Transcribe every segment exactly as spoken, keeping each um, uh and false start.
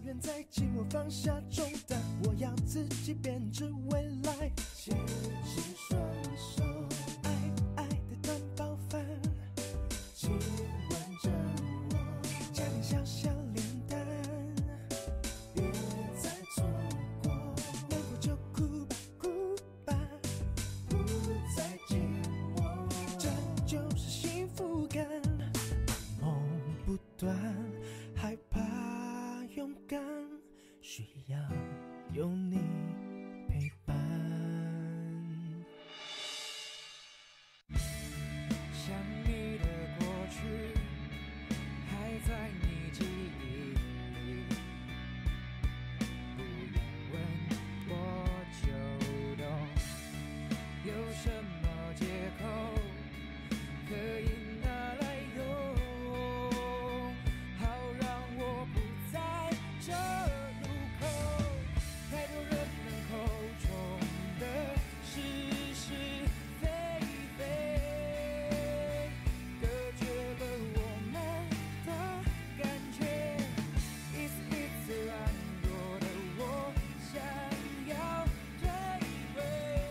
愿再寂寞放下重担，我要自己编织未来。牵起双手，爱爱的团包饭，亲吻着我，加点小小脸蛋，别再错过，难过就哭吧哭吧，不再寂寞，这就是幸福感。梦不断，害怕勇敢，需要有你陪伴。 想你的过去还在你记忆里，不用问我就懂，有什么借口可以拿来用，好让我不在这路口。太多人们口中的是是非非，隔绝了我们的感觉。一次一次软弱的我想要退回，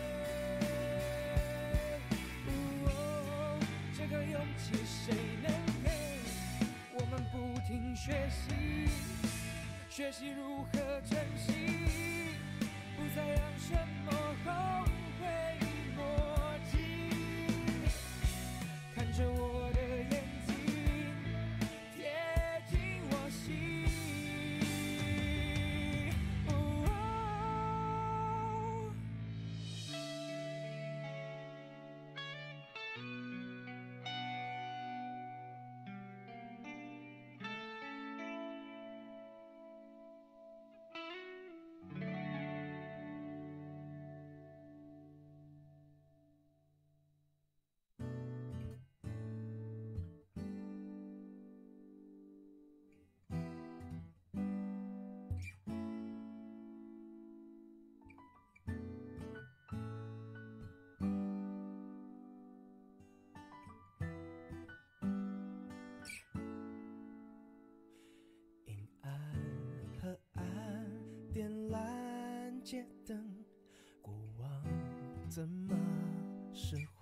哦，这个勇气谁能给？我们不停学习，学习如何珍惜，不再让什么后悔莫及。看着我的眼睛，贴近我心。哦阴暗河岸，点燃街灯，过往怎么释怀？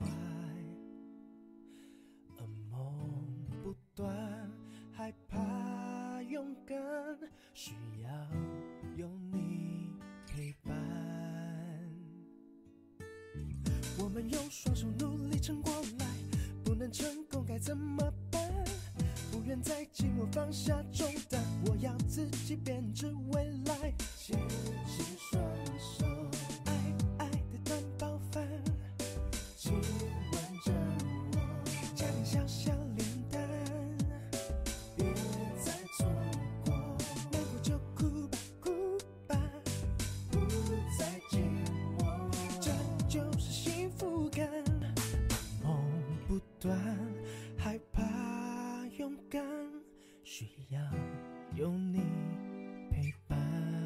噩梦不断，害怕勇敢，需要有你陪伴。我们用双手努力撑过来，不能成功该怎么办？不愿再寂寞放下重担，我要自己编织未来。牵起双手，爱爱的团包饭，亲吻着我，加点小小脸蛋，别再错过，难过就哭吧哭吧，不再寂寞，这就是幸福感。梦不断，害怕勇敢，需要有你陪伴。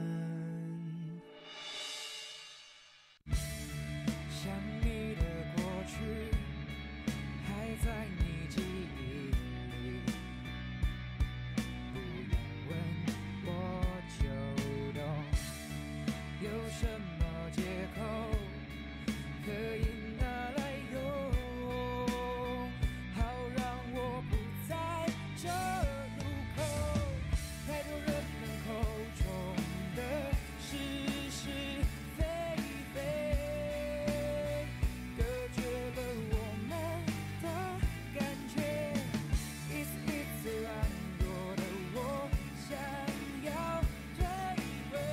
想你的过去还在你记忆里，不用问我就懂，有什么借口可以拿来用，好让我不在这路口。太多人们口中的是是非非，隔绝了我们的感觉。一次一次软弱的我想要退回，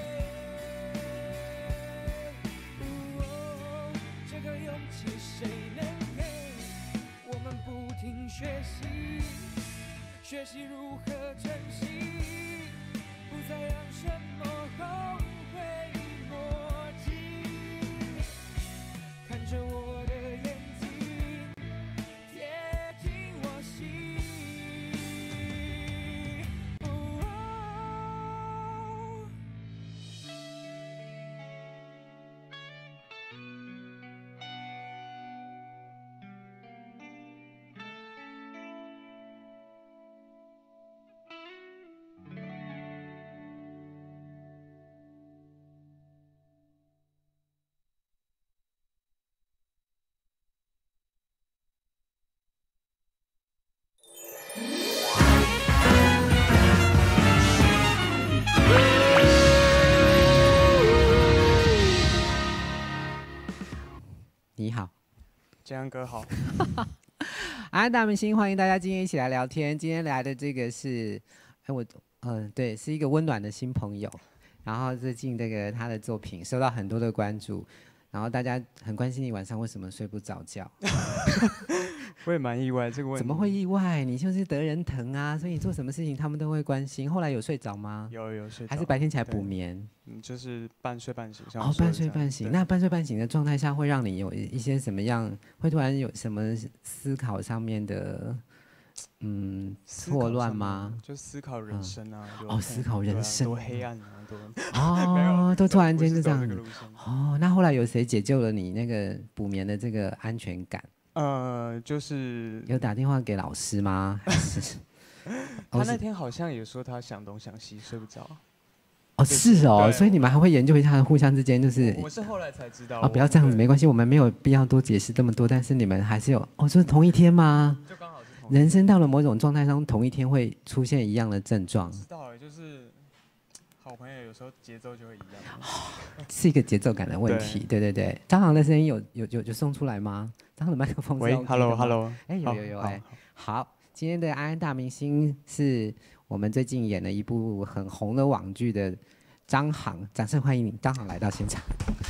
哦，这个勇气谁能给？我们不停学习，学习如何珍惜，不再让什么后悔莫及。看着我的眼睛，贴近我心。哦你好， 建安哥好。 安大明星，欢迎大家今天一起来聊天。今天来的这个是，哎，我，嗯、呃，对，是一个温暖的新朋友。然后最近这个他的作品受到很多的关注，然后大家很关心你晚上为什么睡不着觉。 我也蛮意外这个问题。 怎么会意外？你就是得人疼啊，所以你做什么事情他们都会关心。后来有睡着吗？ 有有睡着。 还是白天起来补眠？ 嗯，就是半睡半醒。 哦，半睡半醒。那半睡半醒的状态下，会让你有一些什么样？会突然有什么思考上面的，嗯，错乱吗？ 就思考人生啊。 嗯、哦，思考人生。 多黑暗啊，多。 哦，都突然间就这样子。哦，那后来有谁解救了你那个补眠的这个安全感？ 呃，就是有打电话给老师吗？还是他那天好像也说他想东想西，睡不着。 哦，是哦，所以你们还会研究一下互相之间就是。 我是后来才知道。 哦，不要这样子，没关系，我们没有必要多解释这么多。但是你们还是有哦，就是同一天吗？ 就刚好是同一天。 人生到了某种状态上，同一天会出现一样的症状。 知道了，就是好朋友有时候节奏就会一样。 是一个节奏感的问题，对对对。张航的声音有有有有送出来吗？张航的麦克风是 OK 的吗？ 喂 ，Hello Hello， 哎，有有有哎，好，今天的安安大明星是我们最近演了一部很红的网剧的张航，掌声欢迎你，张航来到现场。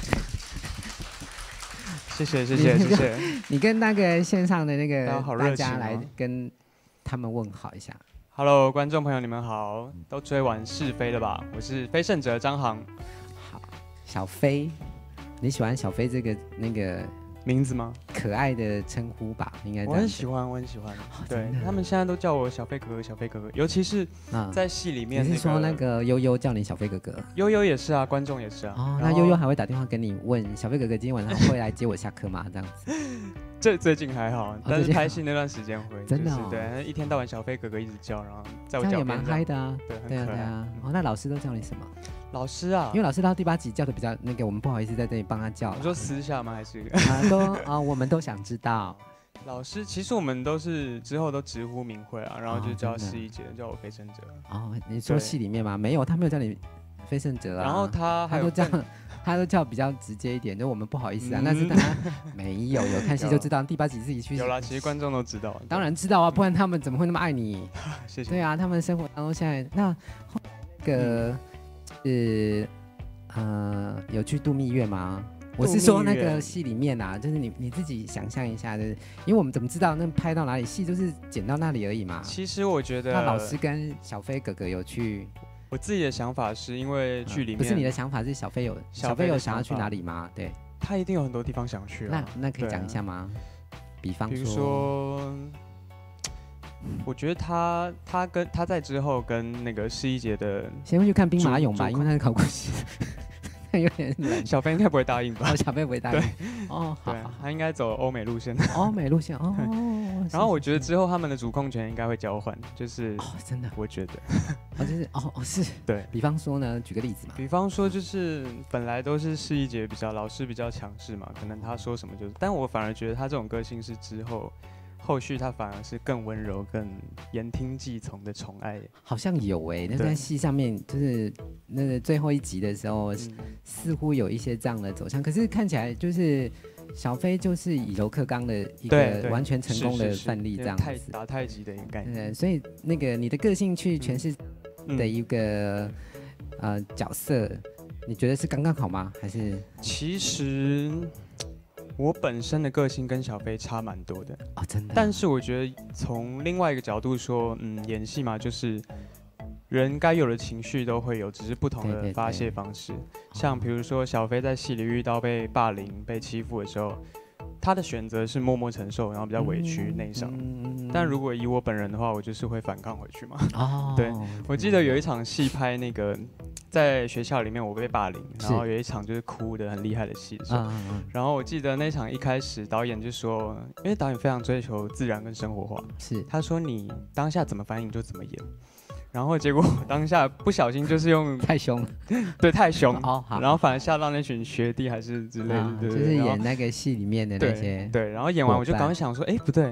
谢谢谢谢谢谢。 你跟那个线上的那个大家哦来跟他们问好一下。 Hello， 观众朋友你们好，都追完是非了吧？我是非胜者张航。 好，小飞，你喜欢小飞这个那个名字吗？ 可爱的称呼吧，应该。 我很喜欢，我很喜欢。 哦、 对，他们现在都叫我小飞哥哥，小飞哥哥，尤其是在戏里面、那個。 你是说那个悠悠叫你小飞哥哥？ 悠悠也是啊，观众也是啊。 哦，那悠悠还会打电话跟你问小飞哥哥今天晚上会来接我下课吗？这样子。 这最近还好，但是拍戏那段时间会。 真的、哦就是、对，一天到晚小飞哥哥一直叫，然后在我脚边。这样也蛮嗨的啊。 对， 对啊对啊。哦，那老师都叫你什么？ 老师啊， 因为老师到第八集叫的比较那个，我们不好意思在这里帮他叫。 你说私下吗？还是？ 啊，都啊，我们都想知道。 老师，其实我们都是之后都直呼名讳啊，然后就叫施一杰，叫我非胜者。 哦，你说戏里面吗？没有，他没有叫你非胜者啊。 然后他他都叫，他都叫比较直接一点，就我们不好意思啊。但是他没有，有看戏就知道。第八集自己去。 有啦，其实观众都知道。 当然知道啊，不然他们怎么会那么爱你？ 谢谢。 对啊，他们生活当中现在那那个是。呃，有去度蜜月吗？我是说那个戏里面啊，就是你你自己想象一下，就是因为我们怎么知道那拍到哪里，戏就是剪到那里而已嘛。 其实我觉得， 那老师跟小飞哥哥有去。 我自己的想法是因为剧里面、 呃、不是你的想法，是小飞有小飞有想要去哪里吗？对， 他一定有很多地方想去、啊。 那那可以讲一下吗？比方说， 比如说。我觉得他他跟他在之后跟那个施一杰的， 先会去看兵马俑吧，因为他是考古系，有点冷。 小飞应该不会答应吧？ 哦，小飞不会答应。 对， 哦，好， 他应该走欧美路线。 欧美路线哦。 然后我觉得之后他们的主控权应该会交换，就是哦，真的， 我觉得， 哦，就是哦哦是， 对比方说呢，举个例子嘛。 比方说就是本来都是施一杰比较老师比较强势嘛，可能他说什么就是，但我反而觉得他这种个性是之后。后续他反而是更温柔、更言听计从的宠爱， 好像有哎、欸，那在戏上面就是那个最后一集的时候，嗯、似乎有一些这样的走向，可是看起来就是小飞就是以柔克刚的一个完全成功的范例，这样子打太极的一个概念。 对，所以那个你的个性去诠释的一个、嗯、呃角色，你觉得是刚刚好吗？还是其实？我本身的个性跟小飞差蛮多的哦，真的。 但是我觉得从另外一个角度说，嗯，演戏嘛，就是人该有的情绪都会有，只是不同的发泄方式。对对对，像比如说小飞在戏里遇到被霸凌、被欺负的时候，他的选择是默默承受，然后比较委屈、内伤。嗯、但如果以我本人的话，我就是会反抗回去嘛。哦，对，我记得有一场戏拍那个。在学校里面，我被霸凌，然后有一场就是哭得很厉害的戏的时候，然后我记得那场一开始导演就说，因为导演非常追求自然跟生活化， 是他说你当下怎么反应就怎么演，然后结果当下不小心就是用太凶， 对，太凶， 哦，好， 然后反而吓到那群学弟还是之类的， 啊、 对， 就是演那个戏里面的那些， 对，对，然后演完我就赶快想说，哎，不对。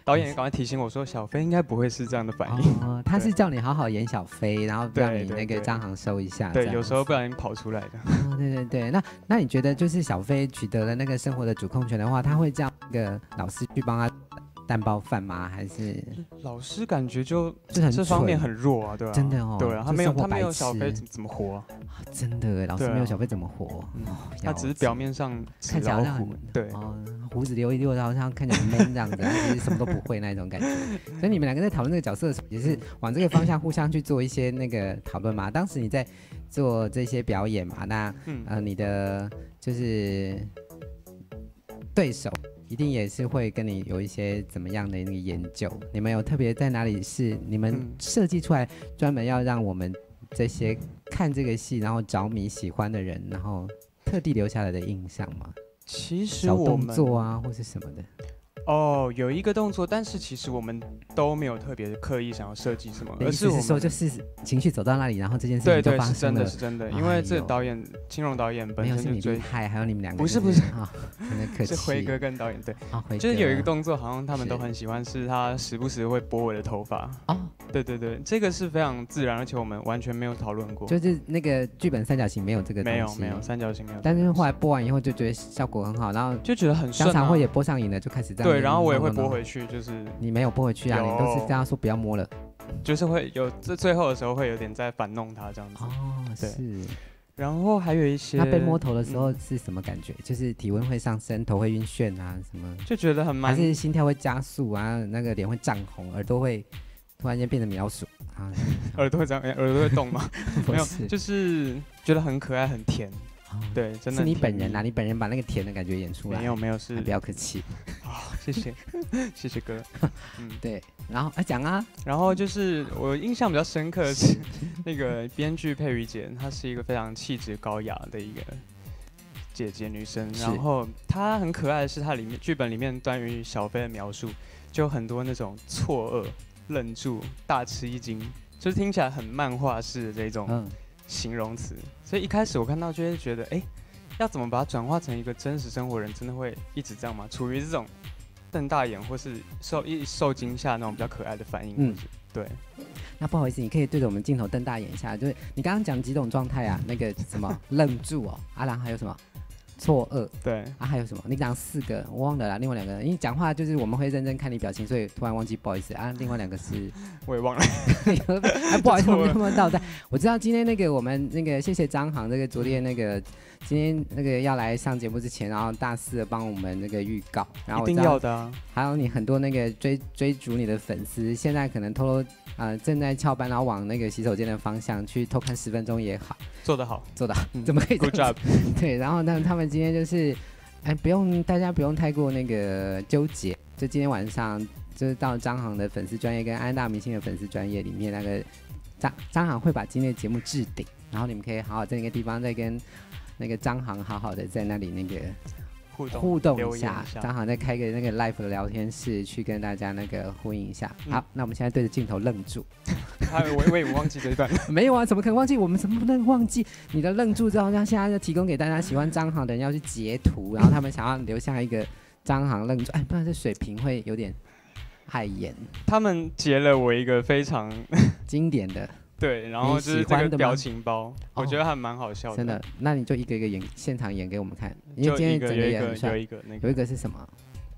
导演也赶快提醒我说，小飞应该不会是这样的反应。 哦，他是叫你好好演小飞，然后让你那个张航收一下。 对，有时候不小心跑出来的。 哦，对对对，那那你觉得就是小飞取得了那个生活的主控权的话，他会叫那个老师去帮他蛋包饭吗？还是老师感觉就就很这方面很弱啊，对吧、啊？ 真的哦， 对啊，他没有他没有小飞怎么活啊？ 真的，老师没有小飞怎么活？ 嗯，他只是表面上看起来像对哦，胡子留一溜，好像看起来很 man 这样子，其实什么都不会那种感觉。所以你们两个在讨论这个角色的时候，也是往这个方向互相去做一些那个讨论嘛。当时你在做这些表演嘛，那、嗯、呃你的就是对手。一定也是会跟你有一些怎么样的那个研究，你们有特别在哪里是你们设计出来专门要让我们这些看这个戏然后着迷喜欢的人，然后特地留下来的印象吗？ 其实小动作啊或是什么的。 哦，有一个动作，但是其实我们都没有特别刻意想要设计什么，而是我们说就是情绪走到那里，然后这件事情就发生了。 对对，是真的，是真的，因为这导演青荣导演本身就没有是你厉害，还有你们两个不是不是啊，真的客气。 是辉哥跟导演对， 啊，辉哥就是有一个动作，好像他们都很喜欢，是他时不时会拨我的头发。哦，对对对，这个是非常自然，而且我们完全没有讨论过。 就是那个剧本三角形没有这个东西， 没有没有三角形没有。 但是后来播完以后就觉得效果很好，然后就觉得很顺、啊， 当场会也播上瘾了，就开始这样。 对，然后我也会播回去，就是你没有拨回去啊，你都是跟他说不要摸了， 就是会有这最后的时候会有点在反弄他这样子。 哦，是。 然后还有一些， 他被摸头的时候是什么感觉？嗯、就是体温会上升，头会晕眩啊，什么？ 就觉得很蛮， 还是心跳会加速啊，那个脸会涨红，耳朵会突然间变成苗鼠啊， 耳朵会这样，耳朵会动吗？没有，就是觉得很可爱，很甜。哦、对，真的是你本人啊！你本人把那个甜的感觉演出来。 没有没有，是、 啊、不要客气。 好、哦，谢谢谢谢哥。 嗯，对。然后啊讲啊， 然后就是我印象比较深刻的是那个编剧佩瑜姐，她是一个非常气质高雅的一个姐姐女生。然后她很可爱的是，她里面剧本里面关于小飞的描述，就很多那种错愕、愣住、大吃一惊，就是听起来很漫画式的这种。嗯，形容词，所以一开始我看到就会觉得，哎、欸，要怎么把它转化成一个真实生活人，真的会一直这样吗？处于这种瞪大眼或是受一受惊吓那种比较可爱的反应，嗯，对。 那不好意思，你可以对着我们镜头瞪大眼一下，就是你刚刚讲几种状态啊？那个什么愣住哦，阿郎还有什么？错愕， 对啊，还有什么？你讲四个，我忘了啦。另外两个，因为讲话就是我们会认真看你表情，所以突然忘记，不好意思啊。另外两个是， 我也忘了， 哎，不好意思，我们那么倒带。我知道今天那个我们那个谢谢张航，这个昨天那个今天那个要来上节目之前，然后大肆的帮我们那个预告，然后一定要的啊。 还有你很多那个追追逐你的粉丝，现在可能偷偷呃正在翘班，然后往那个洗手间的方向去偷看十分钟也好， 做得好， 做得好，嗯、怎么可以 ？Good job。 对，然后呢，他们今天就是，哎，不用大家不用太过那个纠结，就今天晚上就是到张航的粉丝专业跟安大明星的粉丝专业里面，那个张张航会把今天的节目置顶，然后你们可以好好在那个地方再跟那个张航好好的在那里那个。 互动互动一下，张航再开个那个 live 的聊天室，去跟大家那个呼应一下。嗯、好，那我们现在对着镜头愣住。 我我也忘记这一段。 没有啊，怎么可能忘记？我们怎么不能忘记？你的愣住之后，像现在就提供给大家喜欢张航的人要去截图，然后他们想要留下一个张航愣住，哎，不然这水平会有点害眼。 他们截了我一个非常经典的。 对，然后就是这个表情包，我觉得还蛮好笑的。 真的，那你就一个一个演，现场演给我们看。因为今天整个也很帅。 有一个，那个， 有一个是什么？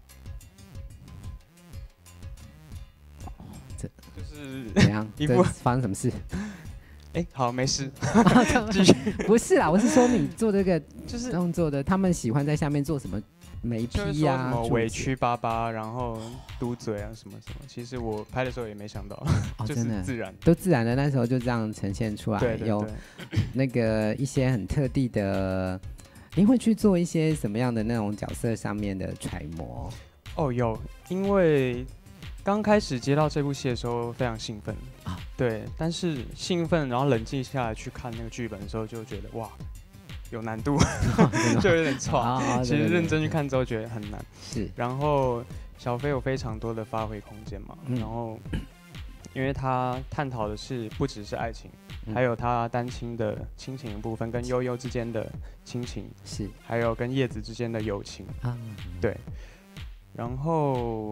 这就是怎样？这发生什么事？ 哎，好，没事。 继续。不是啦，我是说你做这个就是动作的，他们喜欢在下面做什么？眉批啊， 什么委屈巴巴，然后嘟嘴啊，什么什么。其实我拍的时候也没想到， 哦、 就是自然， 都自然的。那时候就这样呈现出来， 对对对， 有那个一些很特地的。您会去做一些什么样的那种角色上面的揣摩？ 哦，有，因为刚开始接到这部戏的时候非常兴奋啊，对，但是兴奋然后冷静下来去看那个剧本的时候，就觉得哇。有难度，就有点错。其实认真去看之后觉得很难。 是。 然后小飞有非常多的发挥空间嘛，嗯、然后因为他探讨的是不只是爱情，嗯、还有他单亲的亲情的部分，跟悠悠之间的亲情， 是， 还有跟叶子之间的友情啊，对。然后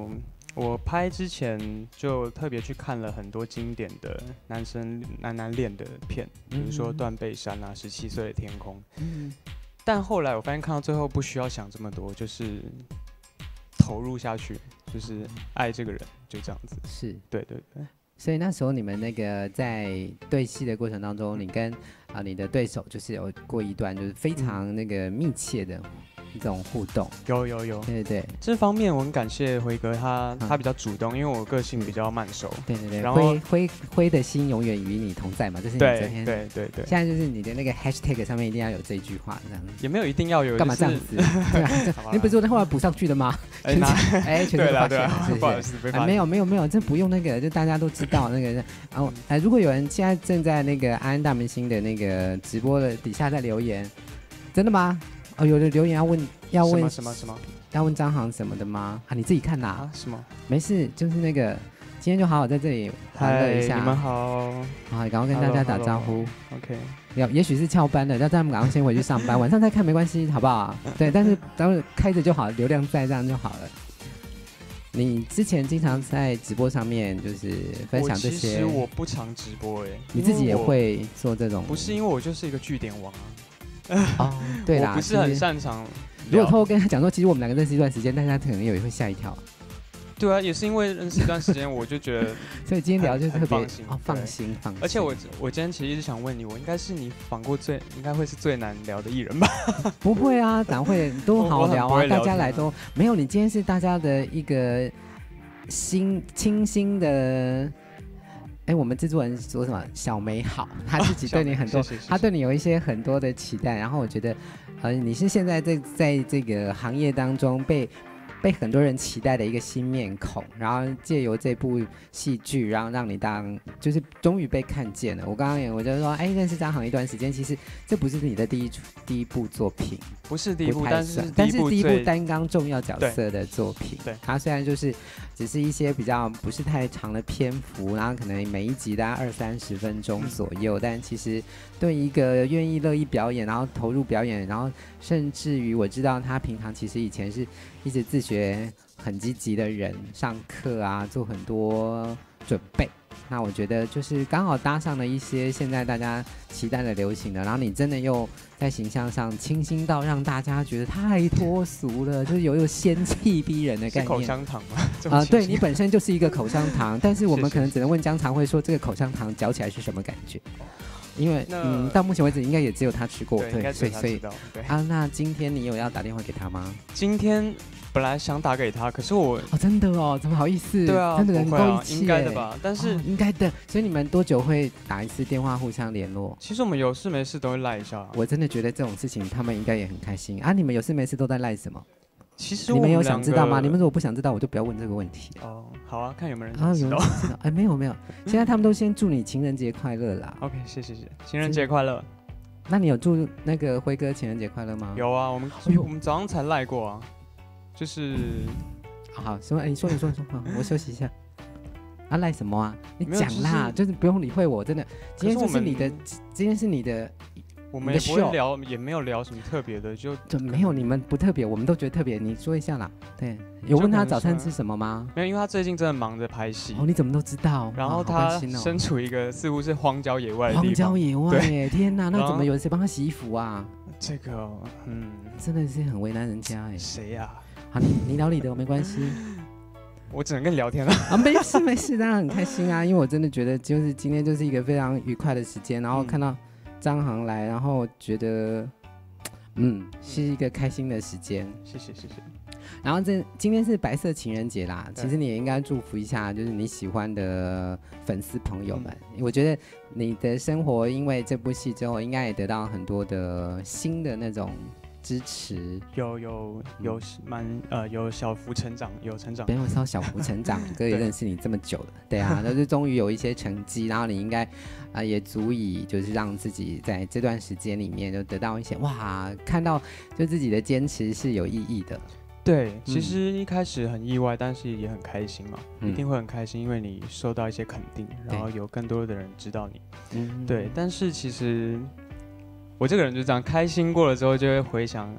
我拍之前就特别去看了很多经典的男生男男恋的片，比如说《断背山》啊，《十七岁的天空》。嗯。但后来我发现看到最后不需要想这么多，就是投入下去，就是爱这个人，就这样子。 是。对对对。 所以那时候你们那个在对戏的过程当中，你跟啊、呃、你的对手就是有过一段就是非常那个密切的一种互动。 有有有， 对对对， 这方面我很感谢辉哥他，他、嗯、他比较主动，因为我个性比较慢熟。 对对对， 然后辉辉辉的心永远与你同在嘛，这是你昨天对对对对。 现在就是你的那个 hashtag 上面一定要有这一句话，这样也没有一定要有， 干嘛这样子？对啊，你不是昨天后来补上去的吗？ 哎那哎，全都发现了， 不好意思， 啊没有没有没有，这不用那个，就大家都知道那个。然后哎，如果有人现在正在那个安安大明星的那个直播的底下在留言，真的吗？哦，有的留言要问要问什么什么什么， 要问张航什么的吗？啊，你自己看呐。 啊，什么？ 没事，就是那个今天就好好在这里欢乐一下。 你们好， 好，赶快跟大家打招呼。 OK。 也也许是翘班的，要他们赶快先回去上班，晚上再看没关系，好不好？对，但是当然开着就好，流量在这样就好了。你之前经常在直播上面就是分享这些， 其实我不常直播哎、欸， 你自己也会做这种？ 不是，因为我就是一个句点王啊。 哦，对啦， 我不是很擅长。 如果偷偷跟他讲说，其实我们两个认识一段时间，但是他可能也会吓一跳。 对啊，也是因为认识一段时间，我就觉得， 所以今天聊就是特别放心、 哦，放心放心。 而且我我今天其实一直想问你，我应该是你访过最应该会是最难聊的艺人吧？ 不会啊，哪会都好聊啊，大家来都没有。你今天是大家的一个新清新的。哎，我们制作人说什么？小美好，他自己对你很多， 谢谢谢谢他对你有一些很多的期待。然后我觉得，呃，你是现在在在这个行业当中被被很多人期待的一个新面孔，然后借由这部戏剧，然后让你当就是终于被看见了。我刚刚也我就说，哎，认识张航一段时间，其实这不是你的第一第一部作品， 不是第一部，但是但是第一部担纲重要角色的作品。 对， 它虽然就是只是一些比较不是太长的篇幅，然后可能每一集大概二三十分钟左右，嗯、但其实对一个愿意乐意表演，然后投入表演，然后甚至于我知道他平常其实以前是一直自学很积极的人，上课啊，做很多准备。那我觉得就是刚好搭上了一些现在大家期待的流行的，然后你真的又在形象上清新到让大家觉得太脱俗了，就是有有仙气逼人的概念。 是口香糖吗？ 啊、呃，对你本身就是一个口香糖，但是我们可能只能问江常会说这个口香糖嚼起来是什么感觉？因为嗯，到目前为止应该也只有他吃过， 对， 对，所以所以啊，那今天你有要打电话给他吗？ 今天本来想打给他，可是我哦，真的哦，怎么好意思？ 对啊， 真的很够义气， 应该的吧？但是、 哦、应该的，所以你们多久会打一次电话互相联络？ 其实我们有事没事都会赖一下、啊。 我真的觉得这种事情他们应该也很开心啊！你们有事没事都在赖什么？ 其实你们有想知道吗？你们如果不想知道，我就不要问这个问题。 哦，好啊，看有没有人想知道。 啊、知道哎，没有没有，现在他们都先祝你情人节快乐啦。 OK， 谢谢谢，情人节快乐。 那你有祝那个辉哥情人节快乐吗？ 有啊，我们、哎、我们早上才赖过啊，就是， 好，什么？你说你说你说，我休息一下。啊，赖什么啊？你讲啦，就是、就是不用理会我，真的。今天就是你的，今天是你的。 我们也不会聊，也没有聊什么特别的，就就没有你们不特别，我们都觉得特别。你说一下啦，对，有问他早餐吃什么吗？ 没有，因为他最近真的忙着拍戏。 哦，你怎么都知道？ 然后他身处一个似乎是荒郊野外的地方。 荒郊野外耶，天哪，那怎么有谁帮他洗衣服啊？ 这个，嗯， 真的是很为难人家哎。 谁呀？ 好，你你聊你的，没关系。 我只能跟你聊天了啊，没事没事，当然很开心啊，因为我真的觉得就是今天就是一个非常愉快的时间，然后看到张航来，然后觉得嗯是一个开心的时间。 谢谢谢谢。 然后这今天是白色情人节啦，其实你也应该祝福一下，就是你喜欢的粉丝朋友们。嗯、我觉得你的生活因为这部戏之后，应该也得到很多的新的那种。支持有有有蛮呃有小幅成长，有成长。 别人说小幅成长，哥也认识你这么久了，对啊，那就终于有一些成绩，然后你应该啊、呃、也足以就是让自己在这段时间里面就得到一些哇，看到就自己的坚持是有意义的。 对，其实一开始很意外，但是也很开心嘛，嗯、一定会很开心，因为你受到一些肯定，然后有更多的人知道你。嗯，对，但是其实。我这个人就这样，开心过了之后就会回想，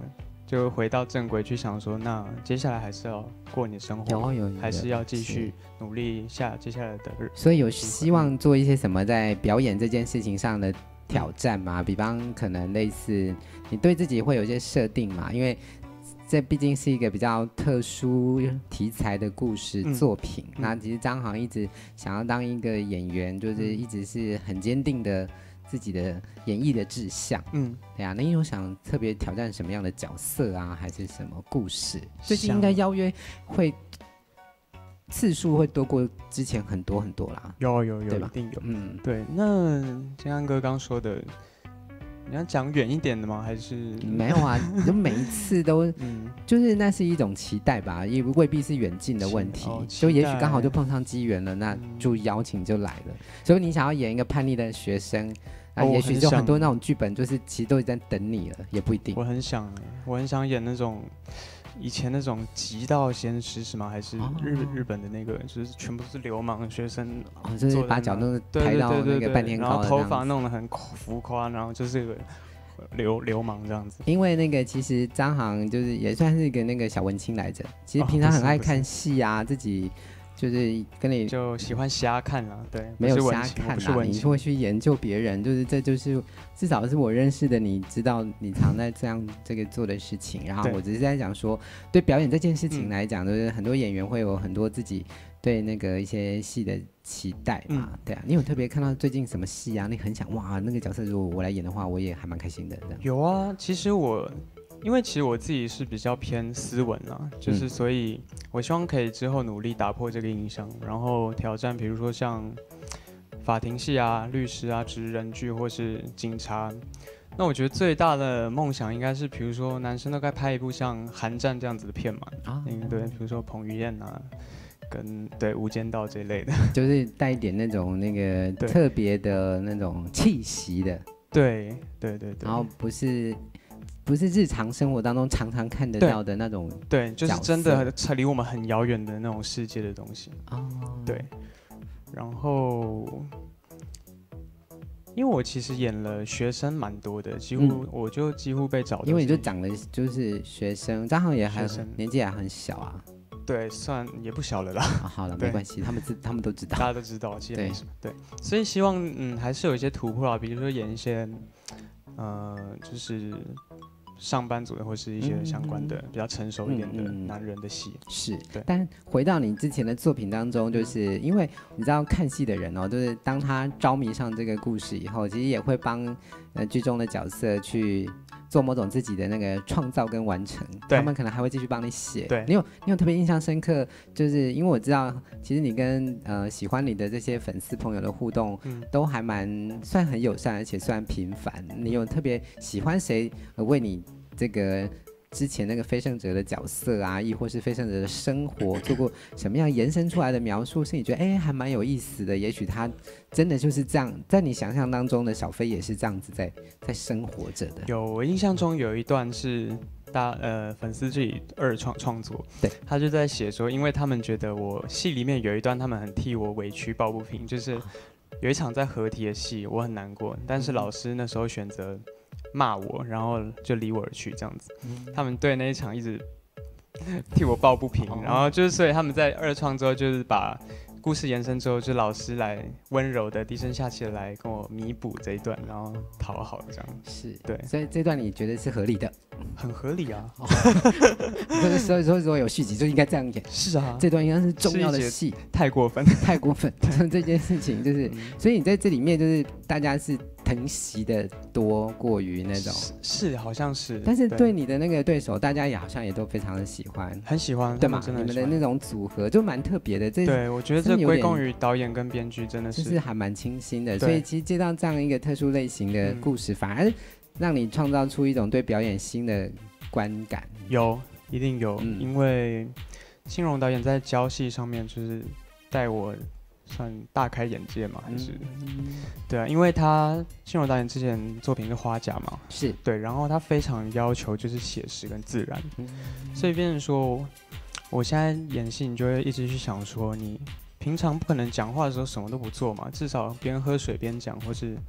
就回到正轨去想说，那接下来还是要过你的生活， 有有有还是要继续努力下接下来的日。 所以有希望做一些什么在表演这件事情上的挑战吗？嗯、比方可能类似你对自己会有一些设定嘛？因为这毕竟是一个比较特殊题材的故事作品。嗯、那其实张航一直想要当一个演员，就是一直是很坚定的。自己的演绎的志向，嗯，对啊，那你有想特别挑战什么样的角色啊，还是什么故事？最近应该邀约会次数会多过之前很多很多啦。 有有有，一定有。嗯，对。那建安哥刚说的，你要讲远一点的吗？还是没有啊？就每一次都，嗯，就是那是一种期待吧，也未必是远近的问题，哦、就也许刚好就碰上机缘了，那就邀请就来了。嗯、所以你想要演一个叛逆的学生。啊，也许就很多那种剧本，就是其实都在等你了，也不一定。 我很想，我很想演那种以前那种极道鲜师是吗？还是日、哦、日本的那个，就是全部都是流氓学生， 哦，就是把脚弄抬到那个半天高， 然后头发弄得很浮夸，然后就是个流流氓这样子。 因为那个其实张航就是也算是一个那个小文青来着，其实平常很爱看戏啊，自己。就是跟你就喜欢瞎看啦，对， 没有瞎看啦，你会去研究别人，就是这就是至少是我认识的，你知道你常在这样这个做的事情。然后我只是在讲说，对表演这件事情来讲，就是、嗯、很多演员会有很多自己对那个一些戏的期待嘛，嗯、对啊。你有特别看到最近什么戏啊？你很想哇，那个角色如果我来演的话，我也还蛮开心的。这样有啊，其实我。因为其实我自己是比较偏斯文啦，就是所以我希望可以之后努力打破这个印象，然后挑战比如说像法庭戏啊、律师啊、职人剧或是警察。那我觉得最大的梦想应该是，比如说男生都该拍一部像《寒战》这样子的片嘛，啊，嗯，对，比如说彭于晏啊，跟对《无间道》这一类的， 就是带一点那种那个特别的那种气息的， 对对对对， 然后不是。不是日常生活当中常常看得到的那种， 对，就是真的离我们很遥远的那种世界的东西。哦，对。然后，因为我其实演了学生蛮多的，几乎、嗯、我就几乎被找到。 因为你就长得就是学生，张航也还年纪也很小啊。 对，算也不小了啦。 啊、好了，没关系，他们知他们都知道， 大家都知道，其实没什么。对，所以希望嗯还是有一些突破啊，比如说演一些呃就是。上班族的或是一些相关的、嗯、比较成熟一点的男人的戏、嗯嗯、 是，对。但回到你之前的作品当中，就是因为你知道看戏的人哦，就是当他着迷上这个故事以后，其实也会帮呃剧中的角色去做某种自己的那个创造跟完成，他们可能还会继续帮你写。 对， 你有你有特别印象深刻，就是因为我知道，其实你跟呃喜欢你的这些粉丝朋友的互动，嗯、都还蛮算很友善，而且算频繁。你有特别喜欢谁、呃、为你这个之前那个非胜者的角色啊，亦或是非胜者的生活，做过什么样延伸出来的描述，是你觉得哎还蛮有意思的？也许他真的就是这样，在你想象当中的小飞也是这样子在在生活着的。 有，我印象中有一段是大呃粉丝自己二创创作， 对， 他就在写说，因为他们觉得我戏里面有一段，他们很替我委屈抱不平，就是有一场在合体的戏，我很难过，但是老师那时候选择骂我，然后就离我而去，这样子。嗯、他们对那一场一直替我抱不平，哦、然后就是所以他们在二创之后，就是把故事延伸之后，就老师来温柔的低声下气的来跟我弥补这一段，然后讨好这样。 是， 对， 所以这段你觉得是合理的？ 很合理啊！ 所以说，如果有续集就应该这样演。 是啊， 这段应该是重要的戏， 太过分， 太过分。这件事情就是，嗯、所以你在这里面就是大家是疼惜的多过于那种， 是, 是好像是。 但是对你的那个对手，大家也好像也都非常的喜欢， 很喜欢， 对吗？你们的那种组合就蛮特别的。这对我觉得这归功于导演跟编剧，真的是就是还蛮清新的。所以其实接到这样一个特殊类型的故事，嗯、反而让你创造出一种对表演新的观感。 有，一定有，嗯、因为信荣导演在教戏上面就是带我算大开眼界嘛，还是、嗯、对啊，因为他信荣导演之前作品是花甲嘛， 是对，然后他非常要求就是写实跟自然，嗯、所以变成说我现在演戏，你就会一直去想说，你平常不可能讲话的时候什么都不做嘛，至少边喝水边讲，或是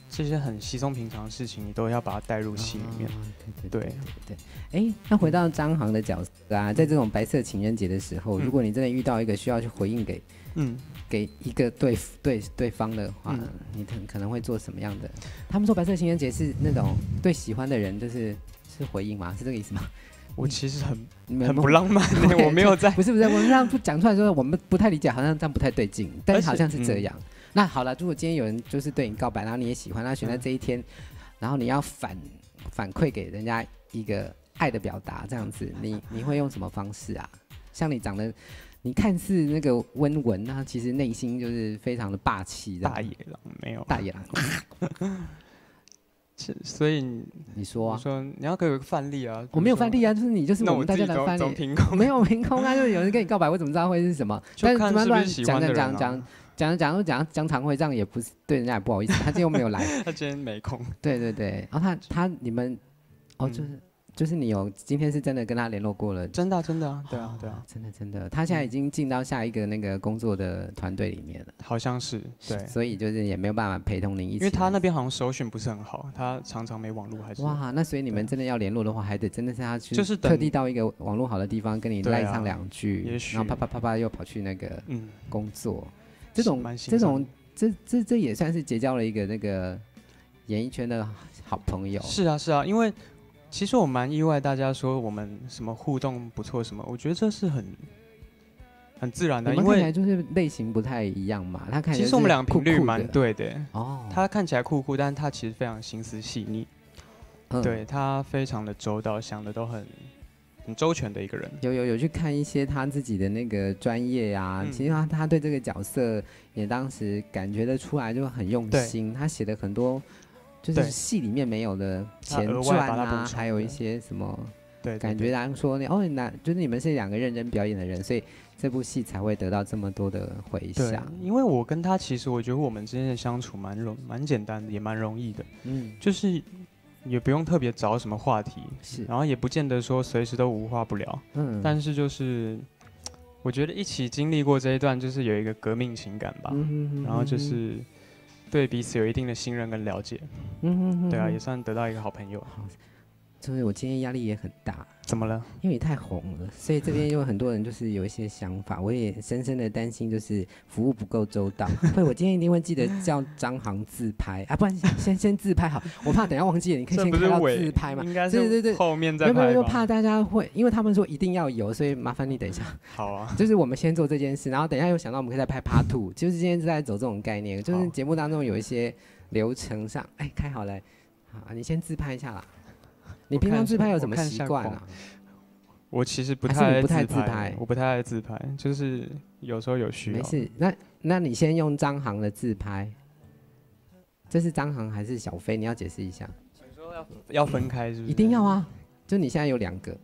这些很稀松平常的事情，你都要把它带入戏里面。 哦、对对对对对对。哎，那回到张航的角色啊，在这种白色情人节的时候，嗯、如果你真的遇到一个需要去回应给，嗯，给一个对对对方的话，嗯、你可可能会做什么样的？他们说白色情人节是那种对喜欢的人就是是回应吗？是这个意思吗？ 我其实很很不浪漫的，我没有在， 不是不是，我们这样讲出来说，我们不太理解，好像这样不太对劲，但是好像是这样。嗯、那好了，如果今天有人就是对你告白，然后你也喜欢他，选在这一天，嗯、然后你要反反馈给人家一个爱的表达，这样子，你你会用什么方式啊？像你长得，你看似那个温文，那其实内心就是非常的霸气。 大野狼没有？ 大野狼。 所以你说啊， 你说你要给我一个范例啊？ 我没有范例啊，就是你就是我们大家的范例。没有凭空啊，就是有人跟你告白，我怎么知道会是什么？ 就看是不是喜欢的人啊。 讲讲讲讲讲讲讲常会，这样也不是对人家也不好意思。他今天又没有来， 他今天没空。 对对对，然后他他你们哦，就是。嗯就是你有今天是真的跟他联络过了， 真的、啊、真的、啊，对啊对啊， 真的真的，他现在已经进到下一个那个工作的团队里面了， 好像是，对， 所以就是也没有办法陪同您一起， 因为他那边好像手讯不是很好，他常常没网络还是。 哇，那所以你们真的要联络的话，还得真的是他去，就是特地到一个网络好的地方跟你赖上两句， 也许， 然后啪啪啪啪又跑去那个工作，嗯、这种这种这这这也算是结交了一个那个演艺圈的好朋友。 是啊是啊，因为。其实我蛮意外，大家说我们什么互动不错什么，我觉得这是很很自然的，因为看起来就是类型不太一样嘛。他看起来其实我们俩频率蛮对的哦。 他看起来酷酷，但是他其实非常心思细腻，嗯、对他非常的周到，想的都很很周全的一个人。 有有有去看一些他自己的那个专业啊，嗯、其实他他对这个角色也当时感觉得出来就很用心，他写的很多。就是戏里面没有的前传啊，还有一些什么， 对， 感觉然后说哦，那就是你们是两个认真表演的人，所以这部戏才会得到这么多的回响。 因为我跟他其实我觉得我们之间的相处蛮容蛮简单的，也蛮容易的，嗯，就是也不用特别找什么话题， 是， 然后也不见得说随时都无话不聊，嗯，但是就是我觉得一起经历过这一段，就是有一个革命情感吧，嗯哼哼哼然后就是。对彼此有一定的信任跟了解，嗯哼哼对啊，也算得到一个好朋友。 就是我今天压力也很大。 怎么了？ 因为你太红了，所以这边有很多人就是有一些想法，我也深深的担心，就是服务不够周到。所以我今天一定会记得叫张航自拍啊，不然先先自拍好，我怕等一下忘记了，你可以先看到自拍嘛。 应该是对对对，后面再拍吧。 没有没有，怕大家会，因为他们说一定要有，所以麻烦你等一下。 好啊。 就是我们先做这件事，然后等一下又想到我们可以再拍 Part Two， 就是今天是在走这种概念，就是节目当中有一些流程上，哎，开好了，好，你先自拍一下啦。你平常自拍有什么习惯啊？ 我其实不太不太自拍，我不太爱自拍，就是有时候有需要。 没事，那那你先用张航的自拍。这是张航还是小飞？你要解释一下。 你说要要分开是不是？ 一定要啊！就你现在有两个。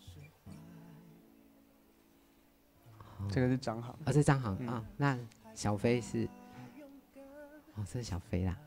这个是张航， 啊，这是张航、嗯、啊。那小飞是，哦，这是小飞啦。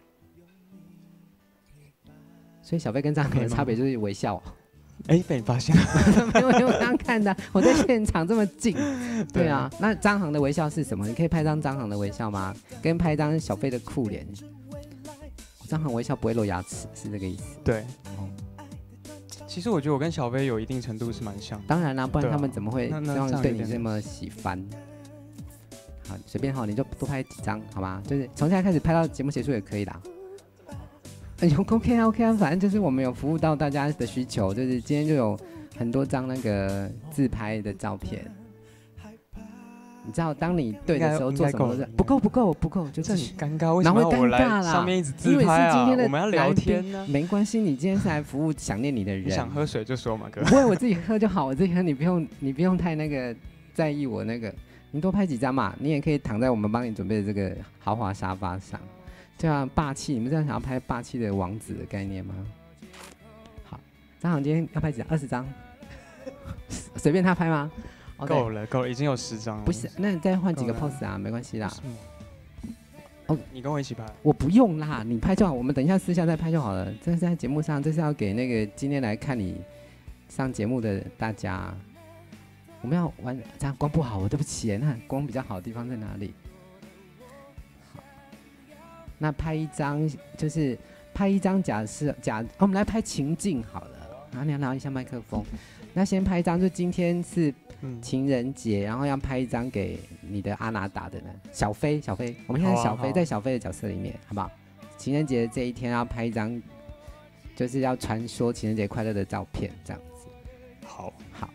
所以小飞跟张航的差别就是微笑、喔。 哎、欸，被你发现了？ 没有，因为我刚刚看的，我在现场这么近。对啊，那张航的微笑是什么？你可以拍张张航的微笑吗？跟拍张小飞的酷脸。张航微笑不会露牙齿，是这个意思。 对。哦、其实我觉得我跟小飞有一定程度是蛮像。 当然啦、啊，不然他们怎么会这样对你这么喜欢？好，随便好，你就多拍几张，好吗？就是从现在开始拍到节目结束也可以啦。哎 ，OK 啊 ，OK 啊，反正就是我们有服务到大家的需求，就是今天就有很多张那个自拍的照片。你知道，当你对的时候做什么？不够，不够，不够，就是很尴尬。为什么要我来上面一直自拍啊？我们要聊天呢。 没关系，你今天是来服务想念你的人。 你想喝水就说嘛，哥。 不会，我自己喝就好，我自己喝，你不用，你不用太那个在意我那个。你多拍几张嘛，你也可以躺在我们帮你准备的这个豪华沙发上。对啊，霸气！你们这样想要拍霸气的王子的概念吗？好，张航今天要拍几张？二十张，随便他拍吗？ 够了，够了，已经有十张了。 不是，那你再换几个 pose 啊，没关系啦。 哦，你跟我一起拍？ 我不用啦，你拍就好，我们等一下私下再拍就好了。这是在节目上，这是要给那个今天来看你上节目的大家。我们要玩，这样光不好，我对不起，那光比较好的地方在哪里？ 那拍一张就是拍一张假设假、哦，我们来拍情境好了。然后你要拿一下麦克风，那先拍一张，就今天是情人节，然后要拍一张给你的阿娜达的呢，小飞，小飞，我们现在小飞、啊、在小飞的角色里面，好不好？情人节这一天要拍一张，就是要传说情人节快乐的照片，这样子。 好， 好，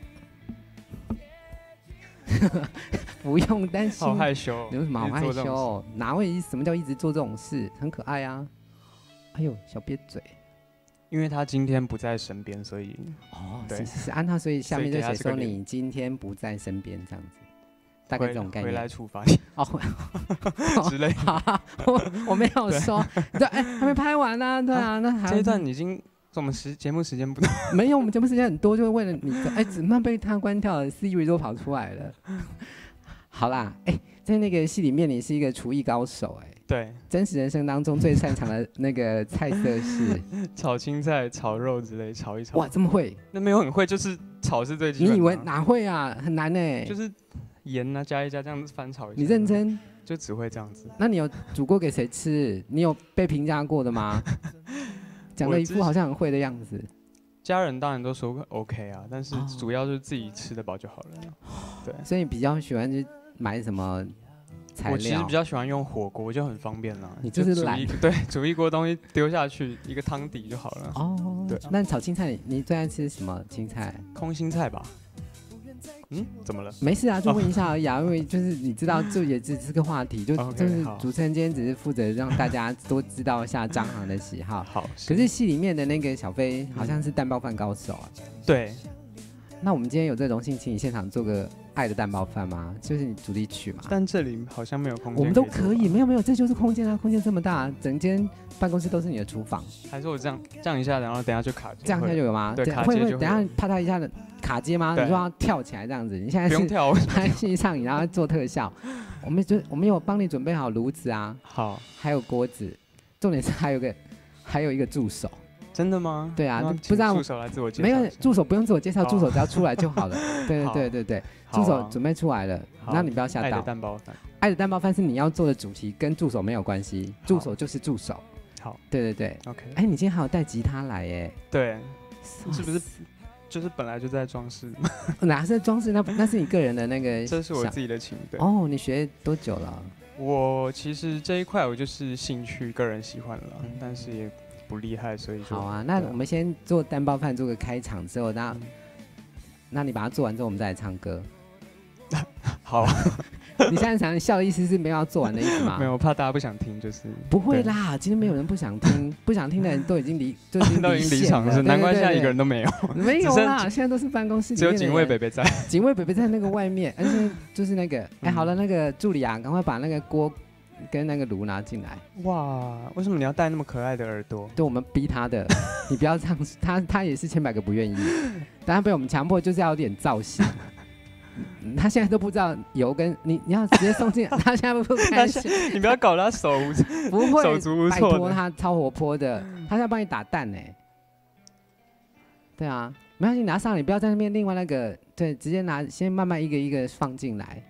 不用担心。 好害羞， 有什么好害羞？哪会什么叫一直做这种事？很可爱啊。哎呦，小瘪嘴。 因为他今天不在身边，所以哦，是是是，按他所以下面就写说你今天不在身边这样子，大概这种概念。 回来处罚你哦， 之类的。 我我没有说，对，哎，还没拍完呢，对啊，那还这一段已经我们时节目时间不多， 没有，我们节目时间很多，就是为了你，哎，怎么被他关掉了 ？Siri 都跑出来了。好啦，哎，在那个戏里面，你是一个厨艺高手，哎。 对， 真实人生当中最擅长的那个菜色是炒青菜、炒肉之类，炒一炒。 哇，这么会？ 那没有很会，就是炒是最基本的。 你以为哪会啊？很难呢、欸。 就是盐啊，加一加，这样子翻炒一下。 你认真？ 就只会这样子。 那你有煮过给谁吃？你有被评价过的吗？讲的一副好像很会的样子。 家人当然都说 OK 啊，但是主要就是自己吃得饱就好了。对。 所以你比较喜欢去买什么？ 我其实比较喜欢用火锅，就很方便啦。 你就是懒， 对，煮一锅东西丢下去，一个汤底就好了。 哦，对。那炒青菜，你最爱吃什么青菜？ 空心菜吧。嗯，怎么了？ 没事啊，就问一下而已啊。因为就是你知道，这也只是个话题，就就是主持人今天只是负责让大家多知道一下张航的喜好。 好。 可是戏里面的那个小飞好像是蛋包饭高手啊。 对。 那我们今天有这荣幸，请你现场做个爱的蛋包饭吗？就是你主题曲嘛。 但这里好像没有空间。 我们都可以，没有没有，这就是空间啊！空间这么大，整间办公室都是你的厨房。 还是我这样这样一下，然后等下就卡接。 这样一下就有吗？ 对，卡接就会。 等下啪嗒一下的卡接吗？你说要跳起来这样子？你现在是不用跳， 拍戏上瘾，然后做特效。我们就我们有帮你准备好炉子啊， 好， 还有锅子，重点是还有个还有一个助手。 真的吗？ 对啊，不知道助手来自我介绍。 没有助手不用自我介绍，助手只要出来就好了。对对对对对，助手准备出来了，那你不要吓到。 爱的蛋包饭， 爱的蛋包饭是你要做的主题，跟助手没有关系，助手就是助手。 好， 对对对 ，OK。 哎，你今天还有带吉他来耶？ 对，是不是？就是本来就在装饰。 哪是装饰？那那是你个人的那个。 这是我自己的琴。对。 哦，你学多久了？ 我其实这一块我就是兴趣，个人喜欢了，但是也。不厉害，所以好啊。那我们先做蛋包饭，做个开场之后，那、嗯、那你把它做完之后，我们再来唱歌。 好， 你现在想笑的意思是没有要做完的意思吗？ 没有，我怕大家不想听，就是不会啦。今天没有人不想听，不想听的人都已经离，都已经都已经离场了，难怪现在一个人都没有。 没有啦，现在都是办公室里面， 只有警卫北北在， 警卫北北在那个外面，而且就是那个，哎、欸，好了，那个助理啊，赶快把那个锅。跟那个炉拿进来。 哇，为什么你要戴那么可爱的耳朵？ 对，我们逼他的，你不要这样，他他也是千百个不愿意，但他被我们强迫，就是要有点造型。他现在都不知道油跟你，你要直接送进来，他现在不开心。 你不要搞他手无不会手足无措的， 拜托他超活泼的，他现在帮你打蛋呢、欸。对啊，没关系，拿上，你不要在那边另外那个，对，直接拿，先慢慢一个一个放进来。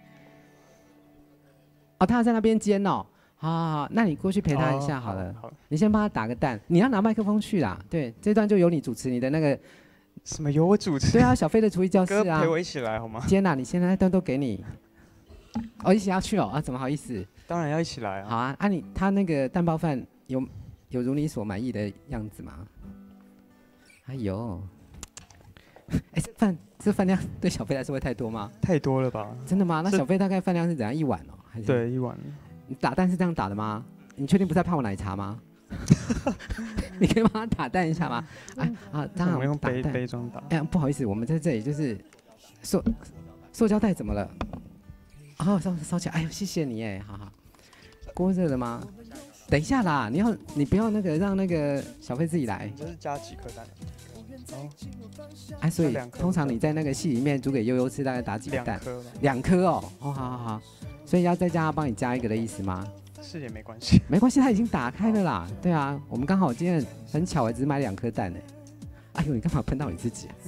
哦，他在那边煎哦，好好好，那你过去陪他一下好了。 哦、好好你先帮他打个蛋，你要拿麦克风去啦。对，这段就由你主持你的那个。 什么由我主持？ 对啊，小飞的厨艺教室啊。 哥陪我一起来好吗？ 天哪，你现在那段都给你。哦，一起要去哦啊，怎么好意思？ 当然要一起来啊。 好啊，啊你他那个蛋包饭有有如你所满意的样子吗？哎呦，哎这饭这饭量对小飞来说会太多吗？ 太多了吧？ 真的吗？那小飞大概饭量是怎样？一碗哦？还是对，一碗。 你打蛋是这样打的吗？你确定不是在泡奶茶吗？你可以帮他打蛋一下吗？哎啊，当然我们用杯杯装打。 哎，不好意思，我们在这里就是塑塑胶袋怎么了？哦，烧烧起来！哎呦，谢谢你哎，好好。锅热了吗？等一下啦，你要你不要那个让那个小飞自己来。 这是加几颗蛋？哦。 哎，所以通常你在那个戏里面煮给悠悠吃，大概打几个蛋？ 两颗。 两颗哦，哦，好好好。所以要再叫他帮你加一个的意思吗？ 是也没关系， 没关系，他已经打开了啦。对啊，我们刚好今天很巧，我只买两颗蛋呢。哎呦，你干嘛喷到你自己、啊？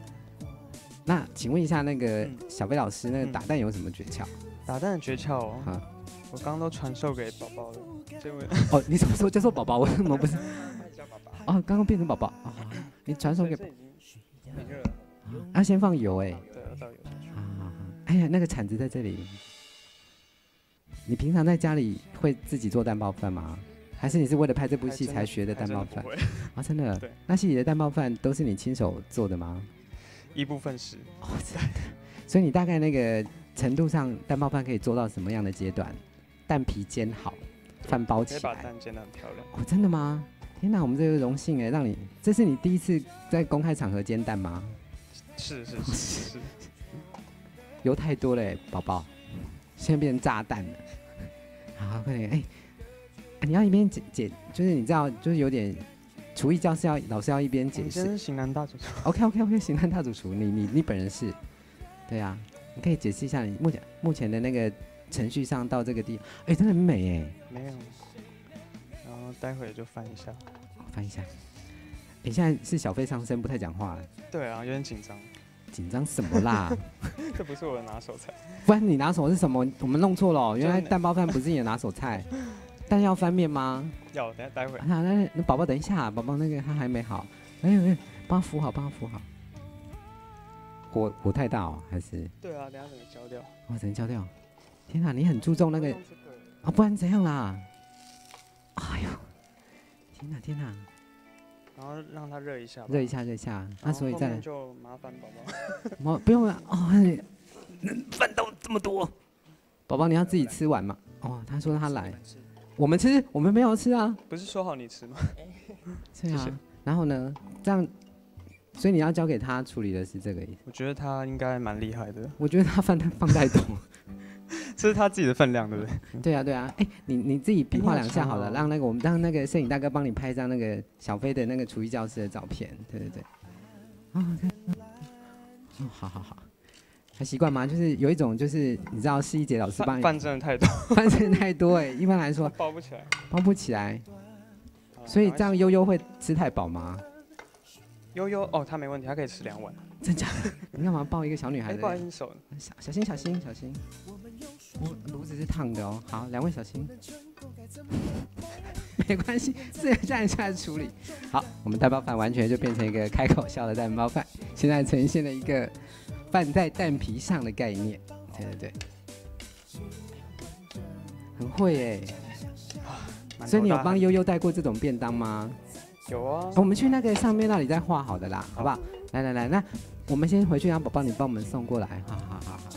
那请问一下，那个小飞老师，那个打蛋有什么诀窍？ 打蛋的诀窍哦， 我刚刚都传授给宝宝了，这位哦，你怎么说就说宝宝？我怎么不是？ 叫爸爸。 哦，刚刚变成宝宝哦，你传授给， 这已经很热了。 要先放油哎。 对，要倒油下去。 好好好，哎呀，那个铲子在这里。你平常在家里会自己做蛋包饭吗？还是你是为了拍这部戏才学的蛋包饭？啊，真的？ 对。 那戏里的蛋包饭都是你亲手做的吗？ 一部分是。 哦，真的。所以你大概那个程度上，蛋包饭可以做到什么样的阶段？蛋皮煎好，饭包起来。 可以把蛋煎得很漂亮。 哦，真的吗？天哪，我们这个荣幸哎，让你，这是你第一次在公开场合煎蛋吗？ 是是是是。 油太多了哎，宝宝，现在变成炸弹了。好，快点哎。你要一边解解，就是你知道，就是有点厨艺教室要老师要一边解释。 你是型男大主厨。 OK OK OK， 型男大主厨，你你你本人是，对啊，你可以解释一下你目前目前的那个程序上到这个地，哎、欸，真的很美哎。 没有。然后待会就翻一下。 翻一下。你、欸、现在是小飞上身，不太讲话了。 对啊，有点紧张。 紧张什么啦？ 这不是我的拿手菜。 不然你拿手是什么？我们弄错了、喔，原来蛋包饭不是你的拿手菜。但要翻面吗？ 要，等下待会。 啊，那那宝宝等一下，宝宝那个他还没好，哎哎，帮他扶好，帮他扶好。火火太大哦，还是？ 对啊，等下整个焦掉。 哦，整个焦掉。天哪，你很注重那个啊、哦，不然怎样啦？哎呦，天哪天哪！ 然后让它热一下。 热一下，热一下。那所以再就麻烦宝宝。 哦，不用了哦，饭都这么多，宝宝你要自己吃完嘛？哦，他说他来。我们吃，我们没有吃啊。 不是说好你吃吗？ 对啊。然后呢，这样，所以你要交给他处理的是这个意思。 我觉得他应该蛮厉害的。 我觉得他饭放太多， 这是他自己的分量，对不对？ 对啊，对啊。哎、欸，你你自己比划两下好了，让那个我们让那个摄影大哥帮你拍一张那个小飞的那个厨艺教室的照片。对对对。啊，哦，好好好。还习惯吗？就是有一种，就是你知道，施一杰老师帮你饭真的太多， 饭真的太多哎、欸，一般来说包不起来， 包不起来。所以这样悠悠会吃太饱吗？ 悠悠哦，他没问题，他可以吃两碗。 真假的？你干嘛抱一个小女孩的？ 不好意思，手小小心小心小心，炉炉子是烫的哦。好，两位小心。没关系，这个这样下来处理。好，我们蛋包饭完全就变成一个开口笑的蛋包饭，现在呈现了一个饭在蛋皮上的概念。对对对，很会哎。所以你有帮悠悠带过这种便当吗？ 有啊。 我们去那个上面那里再画好的啦，好不好？来来来，那我们先回去，让宝宝你帮我们送过来。好好好好。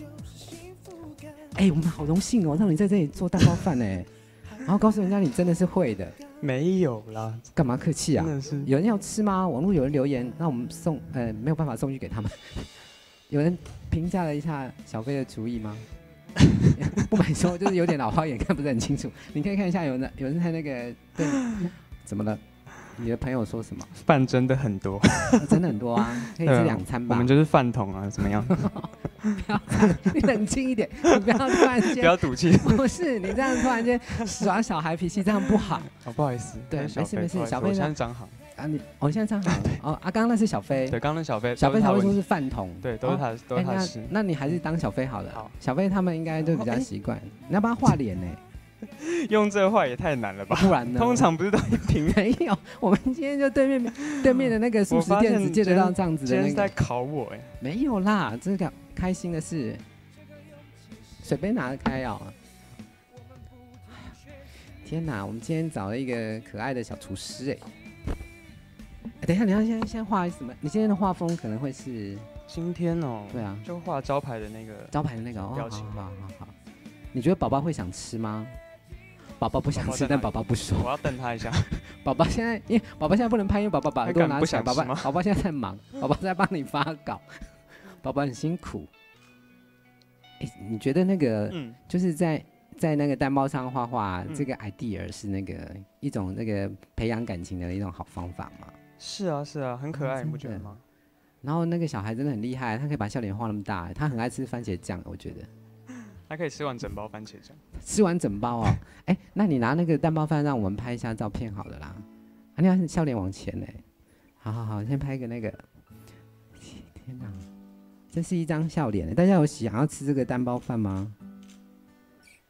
哎、欸，我们好荣幸哦，让你在这里做蛋包饭哎。然后告诉人家你真的是会的。 没有啦， 干嘛客气啊？ 真的是。 有人要吃吗？网络有人留言，那我们送，呃，没有办法送去给他们。有人评价了一下小飞的厨艺吗？不瞒说，就是有点老花眼，看不是很清楚。你可以看一下，有人有人在那个对，怎么了？你的朋友说什么？ 饭真的很多、 哦，真的很多啊，可以吃两餐吧。 我们就是饭桶啊，怎么样？ 不要，你冷静一点，你不要突然间， 不要赌气。 不是，你这样突然间耍小孩脾气，这样不好。 哦，不好意思。 对，没事没事，小飞现在张航。 啊，你哦，现在张航。哦，啊，刚刚那是小飞。 对，刚刚那小飞。 小飞才会说是饭桶。 对，都是他，都是他吃。 那你还是当小飞好了。 好。 小飞他们应该都比较习惯。你要帮他画脸呢。 用这话也太难了吧？ 不然呢？ 通常不是都一瓶？ 没有，我们今天就对面对面的那个素食店只借得到这样子的那个。 今天是在考我哎。 没有啦，这个开心的事。水杯拿得开哦。天哪，我们今天找了一个可爱的小厨师哎。等一下，你要先先画什么？你今天的画风可能会是？ 今天哦。 对啊。 就画招牌的那个。 招牌的那个表情。 好好好。你觉得宝宝会想吃吗？宝宝不想吃，但宝宝不说。 我要瞪他一下。 宝宝现在，因为宝宝现在不能拍，因为宝宝把给我拿起来。宝宝，宝宝现在在忙，宝宝在帮你发稿，宝宝很辛苦。哎，你觉得那个，嗯，就是在在那个蛋包上画画，嗯、这个 idea 是那个一种那个培养感情的一种好方法吗？ 是啊，是啊，很可爱，你不觉得吗？ 然后那个小孩真的很厉害，他可以把笑脸画那么大，他很爱吃番茄酱，我觉得。 还可以吃完整包番茄酱， 吃完整包哦。哎、欸，那你拿那个蛋包饭让我们拍一下照片好了啦。啊，你要笑脸往前嘞。好好好，先拍一个那个。天哪，这是一张笑脸。大家有想要吃这个蛋包饭吗？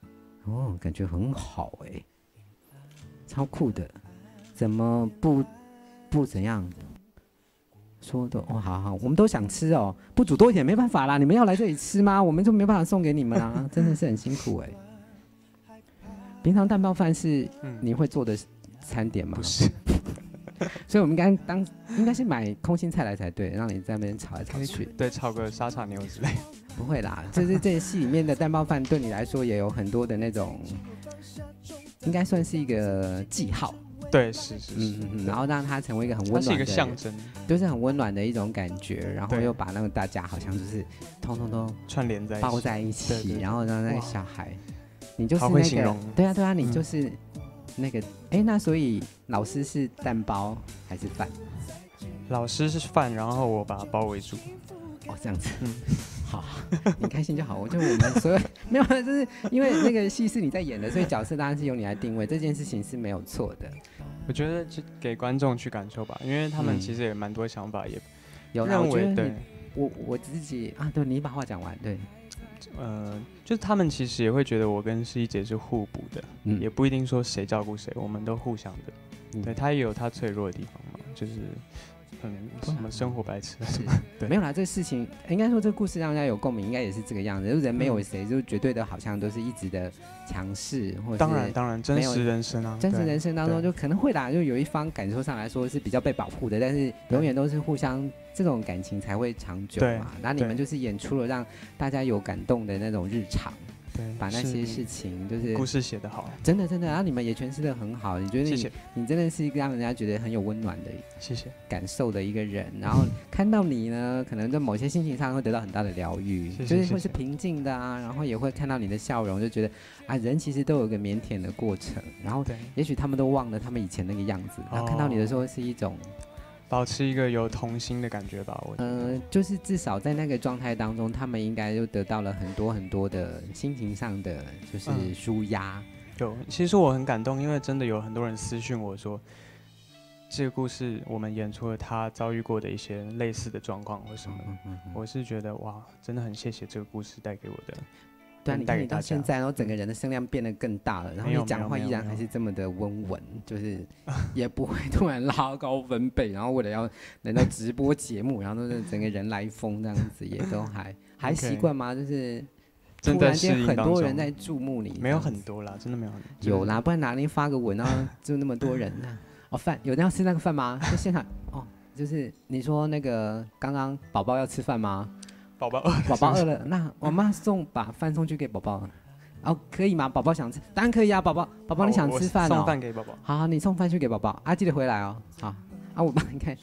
哦，感觉很好哎、欸，超酷的，怎么不不怎样？说的哦，好好，我们都想吃哦，不煮多一点没办法啦，你们要来这里吃吗？我们就没办法送给你们啊，真的是很辛苦哎、欸。平常蛋包饭是你会做的餐点吗？ 不是， 所以我们应该当应该是买空心菜来才对，让你在那边炒来炒去。 对，炒个沙茶牛之类。 不会啦，就是这戏里面的蛋包饭对你来说也有很多的那种，应该算是一个记号。 对，是是是， 嗯嗯嗯，然后让它成为一个很温暖的， 它是一个象征， 就是很温暖的一种感觉，然后又把那个大家好像就是通通都串联在一起， 包在一起， 对对对， 然后让那个小孩，你就是好那个， 会形容， 对啊对啊，你就是那个，哎、嗯，那所以老师是蛋包还是饭？ 老师是饭，然后我把它包围住。 哦，这样子， 嗯， 好，你开心就好。我就我们所有没有，就是因为那个戏是你在演的，所以角色当然是由你来定位，这件事情是没有错的。 我觉得就给观众去感受吧，因为他们其实也蛮多想法，嗯、也有认为对。 我我自己啊，对你把话讲完，对。 呃，就是他们其实也会觉得我跟诗怡姐是互补的，嗯、也不一定说谁照顾谁，我们都互相的。嗯、对，他也有他脆弱的地方嘛，就是。嗯，什么生活白痴什么？对， 没有啦，这个事情应该说这个故事让人家有共鸣，应该也是这个样子。就人没有谁，嗯、就绝对的好像都是一直的强势，或者当然当然真实人生啊， 真实人生当中就可能会啦，就有一方感受上来说是比较被保护的，但是永远都是互相这种感情才会长久嘛。那你们就是演出了让大家有感动的那种日常。对，把那些事情就是故事写得好， 真的真的，然后你们也诠释得很好，你觉得你谢谢你真的是一个让人家觉得很有温暖的， 谢谢感受的一个人，然后看到你呢，可能在某些心情上会得到很大的疗愈，就是会是平静的啊，然后也会看到你的笑容，就觉得啊，人其实都有一个腼腆的过程，然后也许他们都忘了他们以前那个样子，然后看到你的时候是一种。 保持一个有童心的感觉吧，我嗯、呃，就是至少在那个状态当中，他们应该就得到了很多很多的心情上的就是抒压。 嗯、有，其实我很感动，因为真的有很多人私讯我说，这个故事我们演出了他遭遇过的一些类似的状况或什么，嗯嗯嗯、我是觉得哇，真的很谢谢这个故事带给我的。 对啊，你看你到现在，然后整个人的声量变得更大了，然后你讲话依然还是这么的温文，就是也不会突然拉高分贝，然后为了要能到直播节目，然后都是整个人来疯这样子，也都还还习惯吗？就是突然间很多人在注目你， 没有很多啦，真的没有很多。 有啦，不然哪里发个文，然后就那么多人呢？哦，饭有人要吃那个饭吗？在现场哦，就是你说那个刚刚宝宝要吃饭吗？ 宝宝饿， 宝宝饿了，那我妈送把饭送去给宝宝，哦，可以吗？宝宝想吃，当然可以啊，宝宝，宝宝你想吃饭哦， 送饭给宝宝。 好，好，你送饭去给宝宝，啊，记得回来哦。好，啊，我帮你看。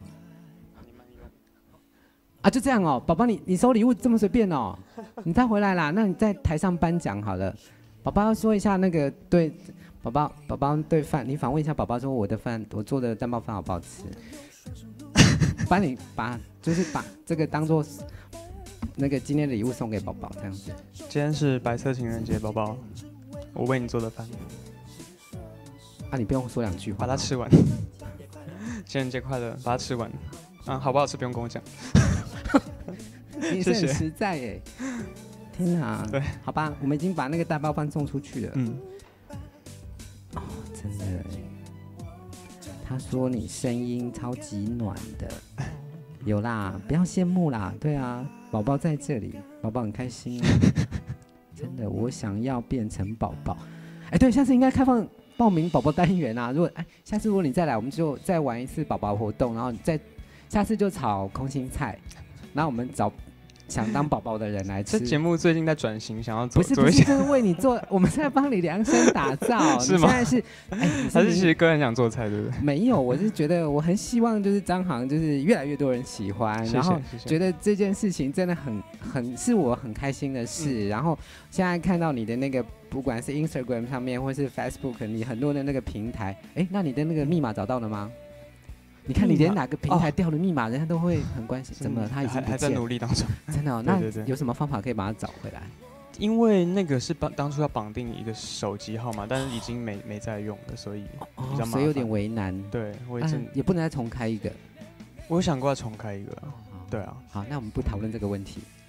啊，就这样哦，宝宝你你收礼物这么随便哦，你再回来啦，那你在台上颁奖好了。宝宝要说一下那个对，宝宝宝宝对饭，你访问一下宝宝说我的饭，我做的蛋包饭好不好吃？帮你把就是把这个当做。那个今天的礼物送给宝宝，这样子。 今天是白色情人节，宝宝，我为你做的饭。 啊，你不用说两句话， 把它吃完。情人节快乐，把它吃完。啊，好不好吃不用跟我讲。 你是很实在耶。天哪！ 对， 好吧，我们已经把那个大包饭送出去了。 嗯。 哦，真的耶。他说你声音超级暖的。有啦，不要羡慕啦，对啊，宝宝在这里，宝宝很开心啊，真的，我想要变成宝宝，哎，对，下次应该开放报名宝宝单元啊，如果哎，下次如果你再来，我们就再玩一次宝宝活动，然后再下次就炒空心菜，然后我们找想当宝宝的人来吃。 这节目最近在转型，想要做不是不是，这是为你做，我们在帮你量身打造。 是吗？ 现在是，哎， 还是其实个人想做菜，对不对？ 没有，我是觉得我很希望就是张航就是越来越多人喜欢， 谢谢然后谢谢觉得这件事情真的很很是我很开心的事。嗯、然后现在看到你的那个不管是 Instagram 上面或是 Facebook， 你很多的那个平台，哎，那你的那个密码找到了吗？你看，你连哪个平台掉了密码，人家都会很关心。怎么？他已经不见了， 还在努力当中。 真的、哦？那有什么方法可以把它找回来？ 因为那个是绑当初要绑定一个手机号码，但是已经没没在用了，所以比较麻烦、 哦、所以有点为难。 对，我也真、 啊、也不能再重开一个。 我有想过要重开一个。对啊。 好，那我们不讨论这个问题。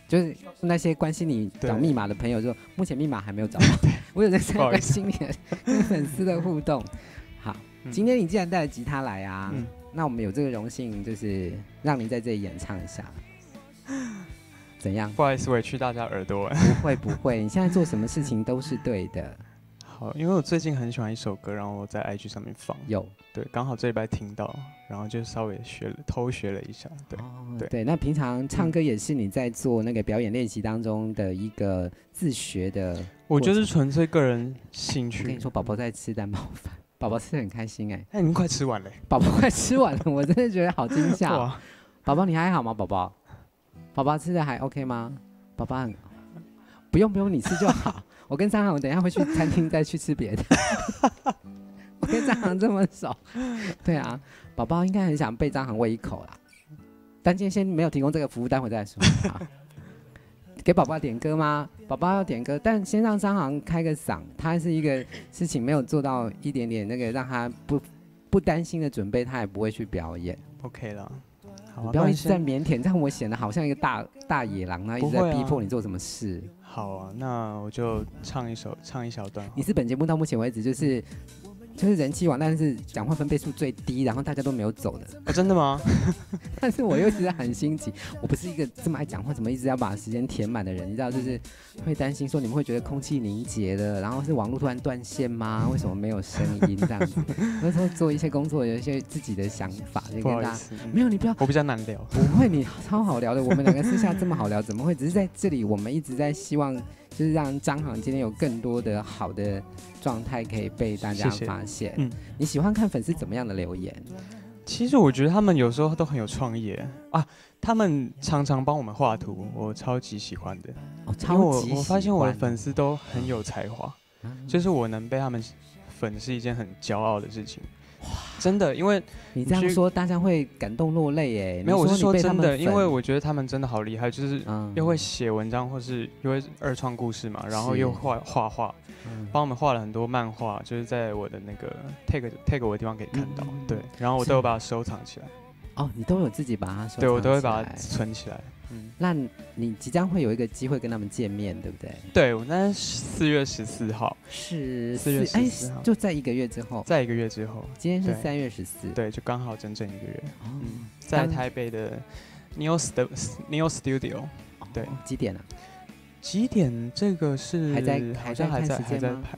就是那些关心你找密码的朋友说，目前密码还没有找到。我有在关心你的跟粉丝的互动。好，嗯、今天你既然带了吉他来啊，嗯、那我们有这个荣幸，就是让您在这里演唱一下。怎样？ 不好意思，委屈大家耳朵。 不会不会，你现在做什么事情都是对的。 好，因为我最近很喜欢一首歌，然后我在 I G 上面放。 有。 对，刚好这礼拜听到，然后就稍微学了偷学了一下。对、 哦、对, 对。那平常唱歌也是你在做那个表演练习当中的一个自学的。 我就是纯粹个人兴趣。 我跟你说，宝宝在吃蛋包饭，宝宝吃得很开心哎、欸。 哎，你快吃完了、欸。 宝宝快吃完了，我真的觉得好惊吓、喔。宝宝你还好吗？宝宝，宝宝吃的还 OK 吗？宝宝很，不用不用，你吃就好。我跟张航等一下会去餐厅再去吃别的。我跟张航这么熟，对啊，宝宝应该很想被张航喂一口啦。但今天先没有提供这个服务，待会再说。好，给宝宝点歌吗？宝宝要点歌，但先让张航开个嗓。他是一个事情没有做到一点点那个让他不不担心的准备，他也不会去表演。 OK 了。 你不要一直在腼腆，这样我显得好像一个大大野狼，然后一直在逼迫你做什么事。 啊好啊，那我就唱一首，唱一小段。 你是本节目到目前为止就是就是人气王，但是讲话分贝数最低，然后大家都没有走的。 哦，真的吗？ 但是我又一直很心急，我不是一个这么爱讲话，怎么一直要把时间填满的人，你知道，就是会担心说你们会觉得空气凝结了，然后是网络突然断线吗？为什么没有声音这样子？有时候做一些工作，有一些自己的想法，就跟大家没有，你不要， 我比较难聊。 不会，你超好聊的，我们两个私下这么好聊，怎么会？只是在这里，我们一直在希望。就是让张航今天有更多的好的状态可以被大家发现。谢谢嗯，你喜欢看粉丝怎么样的留言？ 其实我觉得他们有时候都很有创意啊，他们常常帮我们画图，我超级喜欢的。 哦，超级喜欢。 我我发现我的粉丝都很有才华，嗯、就是我能被他们粉是一件很骄傲的事情。真的，因为你这样说，大家会感动落泪耶。 没有，我是说真的，因为我觉得他们真的好厉害，就是又会写文章，或是又会二创故事嘛，然后又画画画，帮我们画了很多漫画，就是在我的那个 tag tag 我的地方可以看到，嗯、对，然后我都有把它收藏起来。 哦，你都有自己把它收藏起来？ 对，我都会把它存起来。 嗯，那你即将会有一个机会跟他们见面，对不对？ 对，我那四月十四号， 是四月十四号， 就在一个月之后， 在一个月之后， 今天是三月十四， 对，就刚好整整一个月。哦、嗯，在台北的 Neo Neo Studio， 对、哦， 几点啊？ 几点？这个是还在， 好像还在还在排。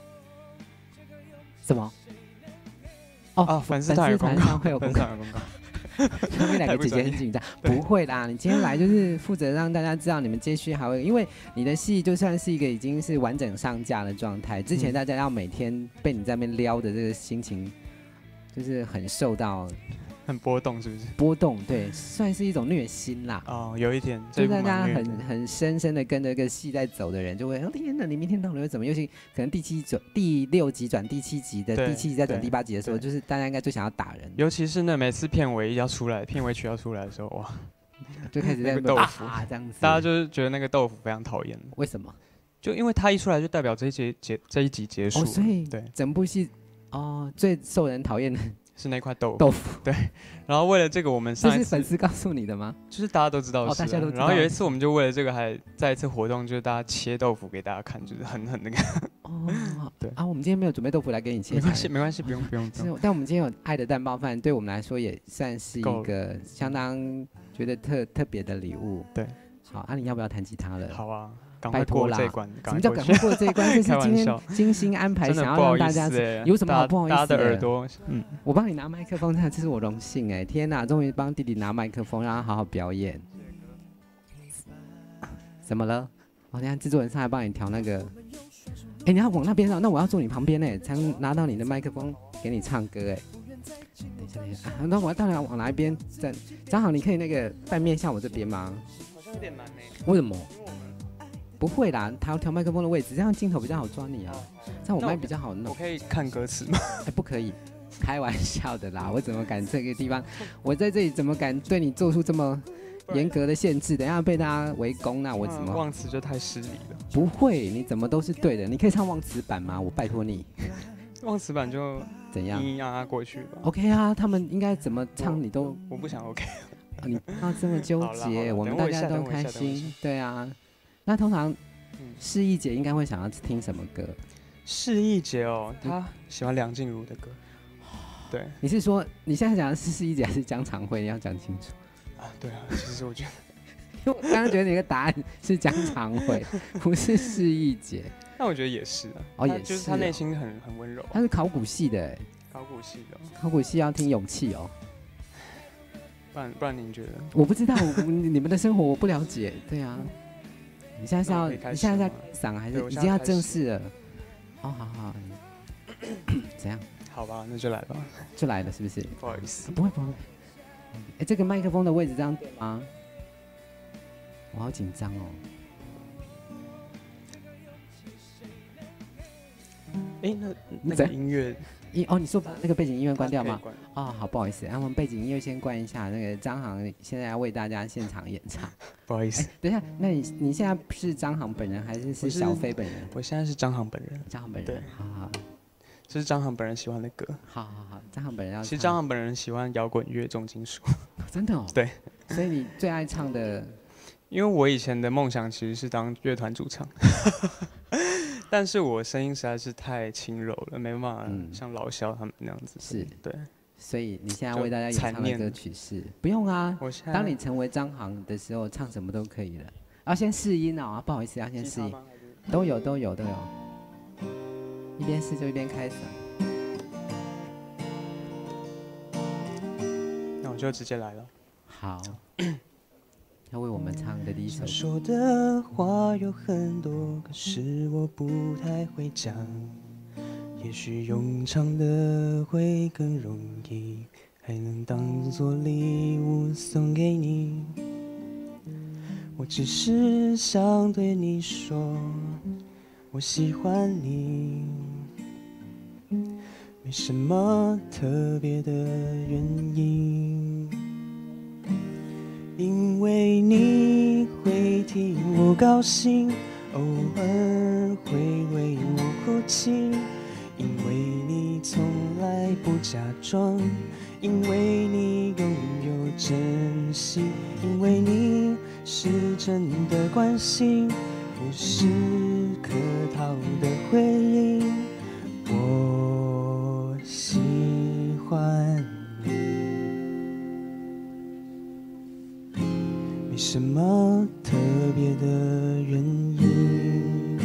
什么？哦， 啊，粉丝团有公告， 会有公告，有公告。 他们两个姐姐很紧张，不会啦，你今天来就是负责让大家知道你们接续还会，因为你的戏就算是一个已经是完整上架的状态，之前大家要每天被你在那边撩的这个心情，就是很受到很波动，是不是？ 波动，对，算是一种虐心啦。 哦，有一点， 就大家很很深深的跟着这个戏在走的人，就会，哦天哪，你明天到底会怎么？尤其可能第七转第六集转第七集的，第七集再转第八集的时候，就是大家应该最想要打人。 尤其是那每次片尾要出来，片尾曲要出来的时候，哇， 就开始在豆腐啊这样子， 大家就是觉得那个豆腐非常讨厌。 为什么？ 就因为他一出来就代表这一集结这一集结束， 哦，所以对整部戏哦最受人讨厌的。 是那块豆腐， 豆腐对。然后为了这个，我们上一次这是粉丝告诉你的吗？ 就是大家都知道的事、啊哦，大家都知道。 然后有一次，我们就为了这个还在一次活动，就是大家切豆腐给大家看，就是狠狠那个。 哦， 对啊，我们今天没有准备豆腐来给你切， 没关系，没关系，不用不用。不用但我们今天有爱的蛋包饭，对我们来说也算是一个相当觉得特特别的礼物。 对， 好，啊，你要不要弹吉他了？ 好啊。赶快过这一关！ 什么叫赶快过这一关？这是今天精心安排，想要让大家有什么好不好意思的？大家的耳朵， 嗯，我帮你拿麦克风，这是我荣幸哎！天哪，终于帮弟弟拿麦克风，让他好好表演。怎么了？我等下制作人上来帮你调那个。哎，你要往那边绕，那我要坐你旁边哎，才能拿到你的麦克风给你唱歌哎。等一下，等一下，啊、那我当然往哪一边站？正好你可以那个半面向我这边吗？ 好像有点难呢。 为什么？不会啦，他要调麦克风的位置，这样镜头比较好抓你啊。这样我麦比较好弄。 我可以看歌词吗？ 哎，不可以，开玩笑的啦。我怎么敢这个地方？我在这里怎么敢对你做出这么严格的限制？等一下被大家围攻，那我怎么？ 忘词就太失礼了。 不会，你怎么都是对的。你可以唱忘词版吗？我拜托你。 忘词版就怎样？ 咿咿呀呀过去吧。 OK 啊，他们应该怎么唱你都我不想 OK。 哦、你不要这么纠结，我们大家都开心。对啊，那通常释义姐应该会想要听什么歌？ 释义姐哦，她喜欢梁静茹的歌。对， 你是说你现在讲的是释义姐还是江长惠？你要讲清楚。 啊，对啊，其实我觉得， 因为我刚刚觉得你的答案是江长惠，不是释义姐。 那我觉得也是啊。 哦，也是、啊， 就是她内心很很温柔。 她是考古系的哎。 考古系的。 考古系要听勇气哦。 不然不然您觉得？ 我不知道，我你们的生活我不了解。对啊。你现在是要你现在在嗓还是已经要正式了？哦，好好。怎样？ 好吧，那就来吧。 就来了，是不是？ 不好意思。 不会不会。哎，这个麦克风的位置这样对吗？我好紧张哦。 哎，那那个音乐， 音哦，你说把那个背景音乐关掉吗？ 哦， 好，不好意思，那我们背景音乐先关一下。那个张航现在要为大家现场演唱。 不好意思， 等一下，那你你现在是张航本人还是是小飞本人？ 我现在是张航本人。 张航本人， 对， 好好。 这是张航本人喜欢的歌。 好好好，张航本人要。 其实张航本人喜欢摇滚乐、重金属。 真的哦。 对。 所以你最爱唱的？ 因为我以前的梦想其实是当乐团主唱，但是我声音实在是太轻柔了，没办法像老萧他们那样子。 是。 对。 所以你现在为大家演唱的歌曲是？不用啊。当你成为张航的时候，唱什么都可以了。要先试音哦，不好意思，要先试音。都有都有都有。一边试就一边开嗓。 那我就直接来了。 好。要为我们唱的第一首歌。 说的话有很多，可是我不太会讲。也许用唱的会更容易，还能当作礼物送给你。我只是想对你说，我喜欢你，没什么特别的原因，因为你会替我高兴，偶尔会为我哭泣，因为你从来不假装，因为你拥有珍惜，因为你是真的关心，不是客套的回应。我喜欢你，没什么特别的原因。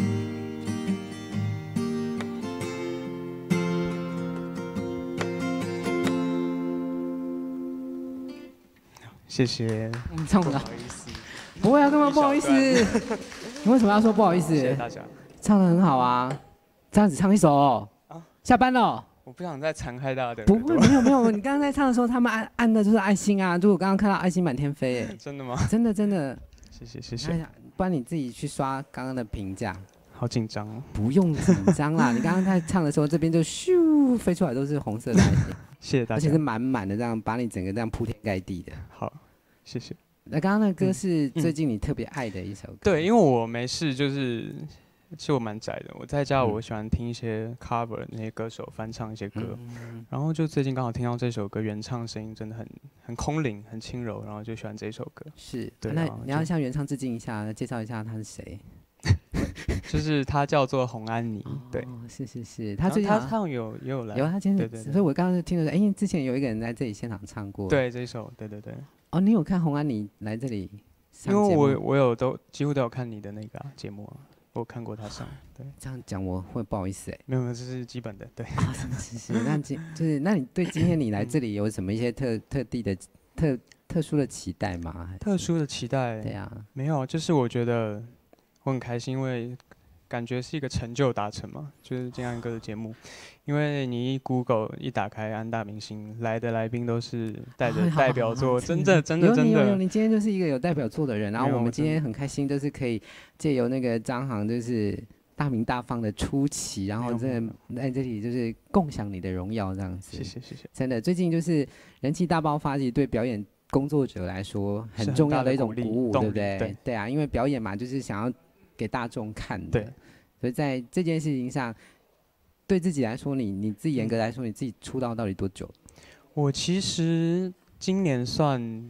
谢谢。 你唱不到。 不好意思。 不会啊，干嘛不好意思？你为什么要说不好意思？ 谢谢大家。 唱得很好啊，这样子唱一首哦。啊，下班了。 我不想再残害大家的。 不会，没有没有，你刚刚在唱的时候，他们按按的就是爱心啊，就我刚刚看到爱心满天飞，哎。 真的吗？ 真的真的。 谢谢谢谢。 不然你自己去刷刚刚的评价。 好紧张哦。 不用紧张啦，你刚刚在唱的时候，这边就咻飞出来都是红色的爱心。 谢谢大家。 而且是满满的，这样把你整个这样铺天盖地的。 好，谢谢。 那刚刚那歌是最近你特别爱的一首歌。 对，因为我没事就是，其实我蛮宅的。我在家我喜欢听一些 cover 那些歌手翻唱一些歌，嗯、然后就最近刚好听到这首歌，原唱声音真的很很空灵，很轻柔，然后就喜欢这首歌。 是， 对。 那你要向原唱致敬一下，介绍一下他是谁？ 就是他叫做洪安妮，对， 哦，是是是，他最近他他有也有来， 有他今天， 对对， 所以我刚刚就听了，哎，之前有一个人在这里现场唱过， 对这一首，对对对。 哦，你有看洪安妮来这里上节目？ 因为我我有都几乎都有看你的那个、啊、节目啊，我有看过他上，对。 这样讲我会不好意思哎。 没有没有，这是基本的，对。 啊，是是是，那今就是那你对今天你来这里有什么一些特特地的特特殊的期待吗？ 特殊的期待？ 对啊， 没有，就是我觉得我很开心，因为感觉是一个成就达成嘛，就是金安哥的节目。因为你一 Google 一打开安大明星来的来宾都是带着代表作，真的真的真的。 有你有你今天就是一个有代表作的人，然后我们今天很开心，就是可以借由那个张航就是大名大放的出席，然后在在这里就是共享你的荣耀这样子。 谢谢谢谢。 真的，最近就是人气大爆发，其实对表演工作者来说很重要的一种鼓舞，对不对？ 对对啊，因为表演嘛，就是想要给大众看的。 对。 所以在这件事情上，对自己来说，你你自己严格来说，你自己出道到底多久？ 我其实今年算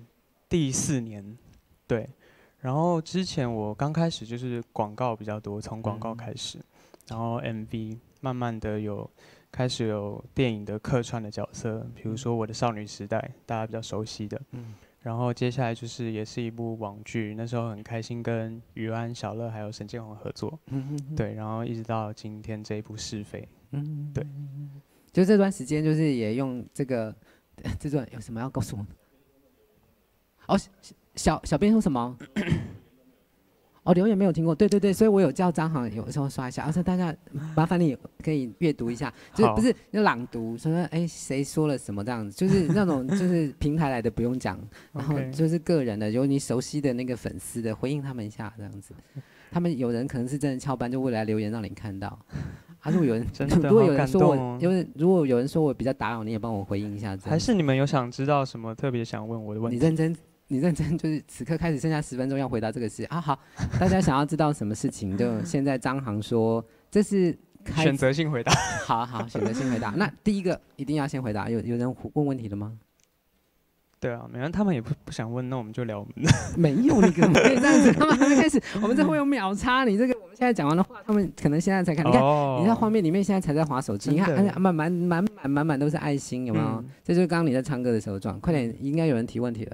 第四年，对。然后之前我刚开始就是广告比较多，从广告开始，嗯、然后 M V 慢慢的有开始有电影的客串的角色，比如说我的少女时代，大家比较熟悉的。嗯。然后接下来就是也是一部网剧，那时候很开心跟于安、小乐还有沈建宏合作。嗯嗯。对，然后一直到今天这一部《是非》。嗯。对。 就这段时间，就是也用这个这段有什么要告诉我？哦。小小编说什么？哦，留言没有听过，对对对，所以我有叫张航有时候刷一下，而且大家麻烦你可以阅读一下，就是不是就朗读，说哎谁说了什么这样子，就是那种就是平台来的不用讲，然后就是个人的，有你熟悉的那个粉丝的回应他们一下这样子，他们有人可能是真的翘班，就为了来留言让你看到。啊，如果有人如果有人说我，因为如果有人说我比较打扰，你也帮我回应一下。 还是你们有想知道什么特别想问我的问题？ 你认真。你认真就是此刻开始剩下十分钟要回答这个事啊！好，大家想要知道什么事情，就现在张航说这是选择性回答。 好好，选择性回答。那第一个一定要先回答。有有人问问题了吗？ 对啊，没人，他们也不不想问，那我们就聊我们的。 没有，你可可以这样子，他们还没开始，我们这会有秒差。你这个我们现在讲完的话，他们可能现在才看。你看，哦、你在画面里面现在才在滑手机，你看，哎，满满满满满满都是爱心，有没有？嗯、这就是刚刚你在唱歌的时候状。快点，应该有人提问题了。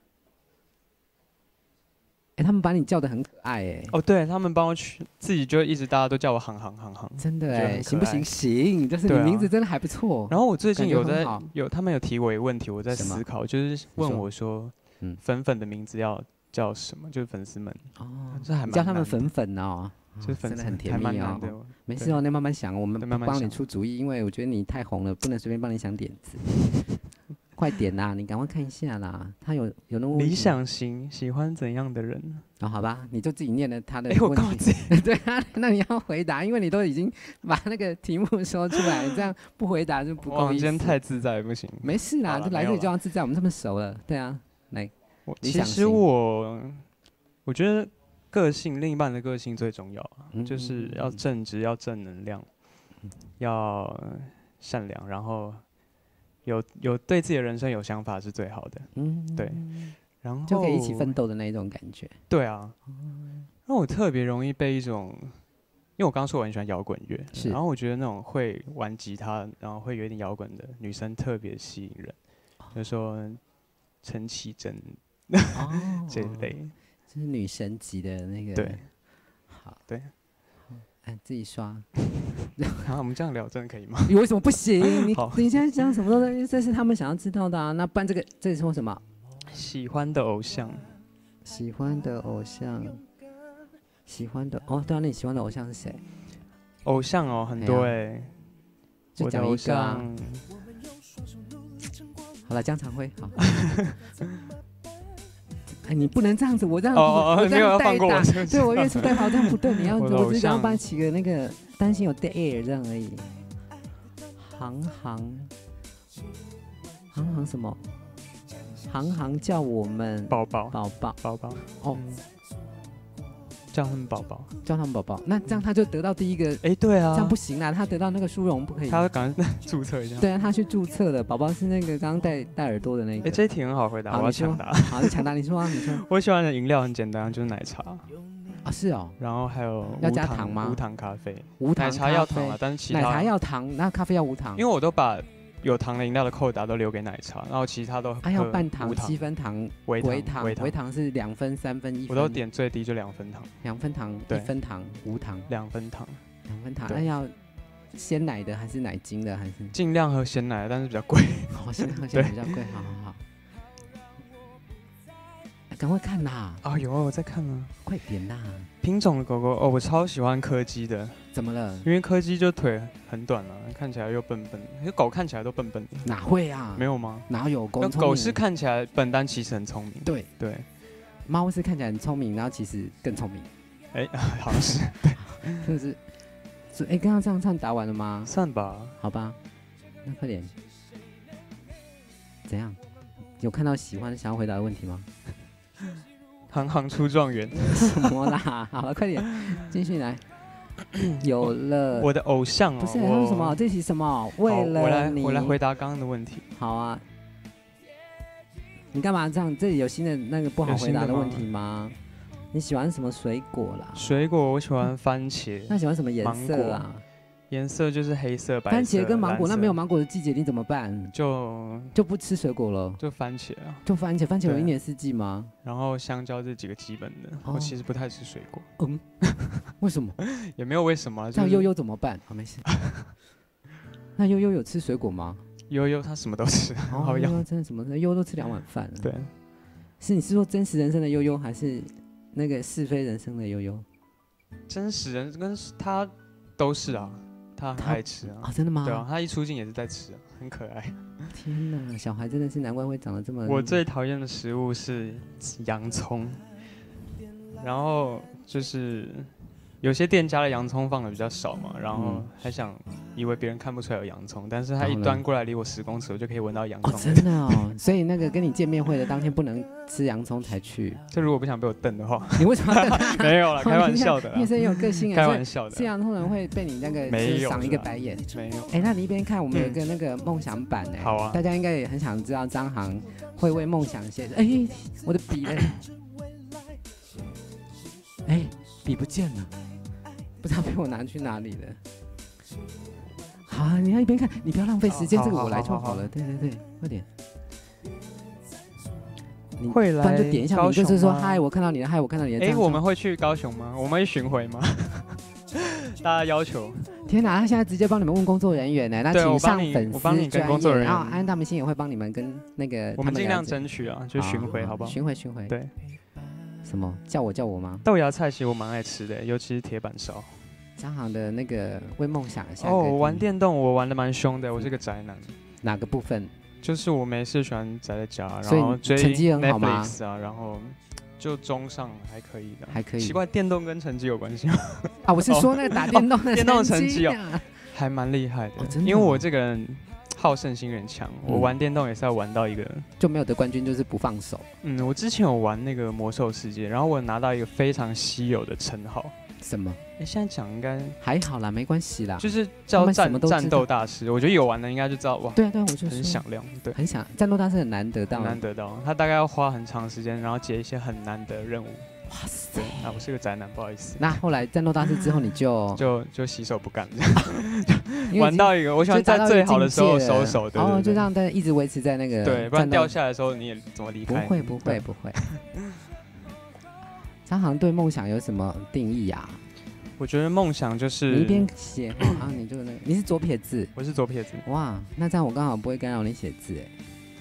哎、欸，他们把你叫得很可爱哎、欸！ 哦，对他们帮我取，自己就一直大家都叫我航航航航， 真的哎、欸，行不行？行，就是你名字真的还不错、啊。 然后我最近有在有他们有提我一个问题，我在思考，就是问我说，嗯，粉粉的名字要叫什么？就是粉丝们哦，这还蛮叫他们粉粉哦， 就是粉真的很甜蜜哦。没事哦，那慢慢想，我们不帮你出主意，因为我觉得你太红了，不能随便帮你想点子。快点啦，你赶快看一下啦。他有有那么理想型，喜欢怎样的人？ 哦，好吧，你就自己念了他的问题。哎、欸，我告自己对啊，那你要回答，因为你都已经把那个题目说出来，这样不回答就不够意思。 今天太自在不行。 没事啦，就来这里就要自在，我们这么熟了，对啊，来。 其实我我觉得个性，另一半的个性最重要，嗯、就是要正直，要正能量，嗯、要善良，然后。有有对自己的人生有想法是最好的，嗯，对，然后就可以一起奋斗的那种感觉。 对啊，那我特别容易被一种，因为我刚刚说我很喜欢摇滚乐，然后我觉得那种会玩吉他，然后会有一点摇滚的女生特别吸引人，哦、就是说陈绮贞这一类， 就是女神级的那个。 对， 好， 对。 哎，自己刷。 好，我们这样聊真的可以吗？ 你为什么不行？你你现在讲什么东西？这是他们想要知道的啊。那不然这个这是说什么？ 喜欢的偶像。 喜欢的偶像。喜欢的哦，对啊，那你喜欢的偶像是谁？ 偶像哦，很多哎、欸。 就讲一个啊。好了，江长辉，好。哎，你不能这样子，我这样， 哦、 我这样代打， 对我越俎代庖，这样不对。你要，我只是刚刚帮你起个那个，担心有 dead air 这样而已。行行，行行什么？行行叫我们宝宝， 宝宝， 宝宝。 哦， 叫他们宝宝， 叫他们宝宝。那这样他就得到第一个， 哎，对啊， 这样不行啦，他得到那个殊荣不可以。 他赶快注册一下。 对啊，他去注册了。宝宝是那个刚刚戴戴耳朵的那个。 哎，这一题很好回答，我要抢答。 好，你抢答，你说啊，你说。 我喜欢的饮料很简单，就是奶茶。 啊，是哦。 然后还有要加糖吗？ 无糖咖啡。 无糖奶茶要糖啊，但是其他奶茶要糖，那咖啡要无糖。 因为我都把有糖的饮料的扣打都留给奶茶，然后其他都还要半糖、七分糖、 微糖、微糖是两分、三分、一分。 我都点最低就两分糖。 两分糖、一分糖、无糖。 两分糖。 两分糖，那要鲜奶的还是奶精的还是？ 尽量喝鲜奶，但是比较贵。 哦，鲜奶喝鲜奶比较贵，好好好。赶快看呐！ 啊，有啊，我在看啊。 快点呐！ 品种的狗狗哦，我超喜欢柯基的。 怎么了？ 因为柯基就腿很短啊，看起来又笨笨。因为狗看起来都笨笨的。 哪会啊？ 没有吗？ 哪有狗？ 狗是看起来笨，但其实很聪明。 对对。 猫是看起来很聪明，然后其实更聪明。 哎，好像是。对。 就是，所以哎，刚刚这样唱答完了吗？ 算吧。 好吧，那快点。怎样？有看到喜欢想要回答的问题吗？ 行行出状元。 什么啦？好了，快点，继续来。有了。 我的偶像哦。 不是，还有什么？这题什么？为了你。我来，我来回答刚刚的问题。 好啊。 你干嘛这样？这里有新的那个不好回答的问题吗？你喜欢什么水果啦？ 水果我喜欢番茄。 那喜欢什么颜色啊？ 颜色就是黑色、白色。 番茄跟芒果，那没有芒果的季节你怎么办？ 就就不吃水果了？ 就番茄啊。 就番茄，番茄有一年四季吗？ 然后香蕉这几个基本的，哦、我其实不太吃水果。 嗯，为什么？也没有为什么、啊。 那悠悠怎么办？好，没事。那悠悠有吃水果吗？ 悠悠他什么都吃， 哦、好养。真的什么？悠悠都吃两碗饭了。 对。 是你是说真实人生的悠悠，还是那个是非人生的悠悠？ 真实人跟他都是啊，他很爱吃啊。 啊、哦，真的吗？ 对啊，他一出镜也是在吃啊，很可爱。 天哪，小孩真的是难怪会长得这么…… 我最讨厌的食物是洋葱，然后就是有些店家的洋葱放的比较少嘛，然后还想以为别人看不出来有洋葱，但是他一端过来离我十公尺，我就可以闻到洋葱。 哦，真的哦，所以那个跟你见面会的当天不能吃洋葱才去。 就如果不想被我瞪的话， 你为什么要瞪他？ 没有啦，开玩笑的啦。 你是有个性啊， 开玩笑的。 吃洋葱人会被你那个赏一个白眼。 没有。 哎，那你一边看，我们有一个那个梦想版哎， 好啊， 大家应该也很想知道张航会为梦想写。哎，我的笔嘞，哎，笔不见了。不知道被我拿去哪里了。好、啊，你要一边看，你不要浪费时间，这个我来就好了。对对对，快点。 你会来？ 不然就点一下名，就是说嗨，我看到你了，嗨，我看到你了。 哎，我们会去高雄吗？我们会巡回吗？大家要求。 天哪，他现在直接帮你们问工作人员呢，那请上粉丝专业，然后安大明星也会帮你们跟那个。 我们尽量争取啊，就巡回，好不好？ 巡回巡回。 对。 什么叫我叫我吗？ 豆芽菜其实我蛮爱吃的，尤其是铁板烧。 张航的那个为梦想一下。 哦，我玩电动我玩的蛮凶的，我是个宅男。 哪个部分？ 就是我没事喜欢宅在家，然后追 Netflix 啊，然后就中上还可以的， 还可以。 奇怪，电动跟成绩有关系吗？ 啊，我是说那个打电动的电动的成绩哦，还蛮厉害的。因为我这个人好胜心很强，我玩电动也是要玩到一个就没有得冠军，就是不放手。 嗯，我之前有玩那个魔兽世界，然后我拿到一个非常稀有的称号。 什么？ 哎，现在讲应该还好啦，没关系啦。 就是叫战战斗大师，我觉得有玩的应该就知道哇。 对啊对啊，我就很响亮，对， 很响。战斗大师很难得到， 很难得到，他大概要花很长时间，然后解一些很难的任务。 哇塞！ 啊，我是个宅男，不好意思。 那后来战斗大师之后，你就就就洗手不干，玩到一个我喜欢在最好的时候收手，对， 然后就让大家一直维持在那个， 对，不然掉下来的时候你也怎么离开？ 不会不会不会。张航对梦想有什么定义啊？ 我觉得梦想就是你一边写啊，你就那个你是左撇子， 我是左撇子。 哇，那这样我刚好不会干扰你写字哎。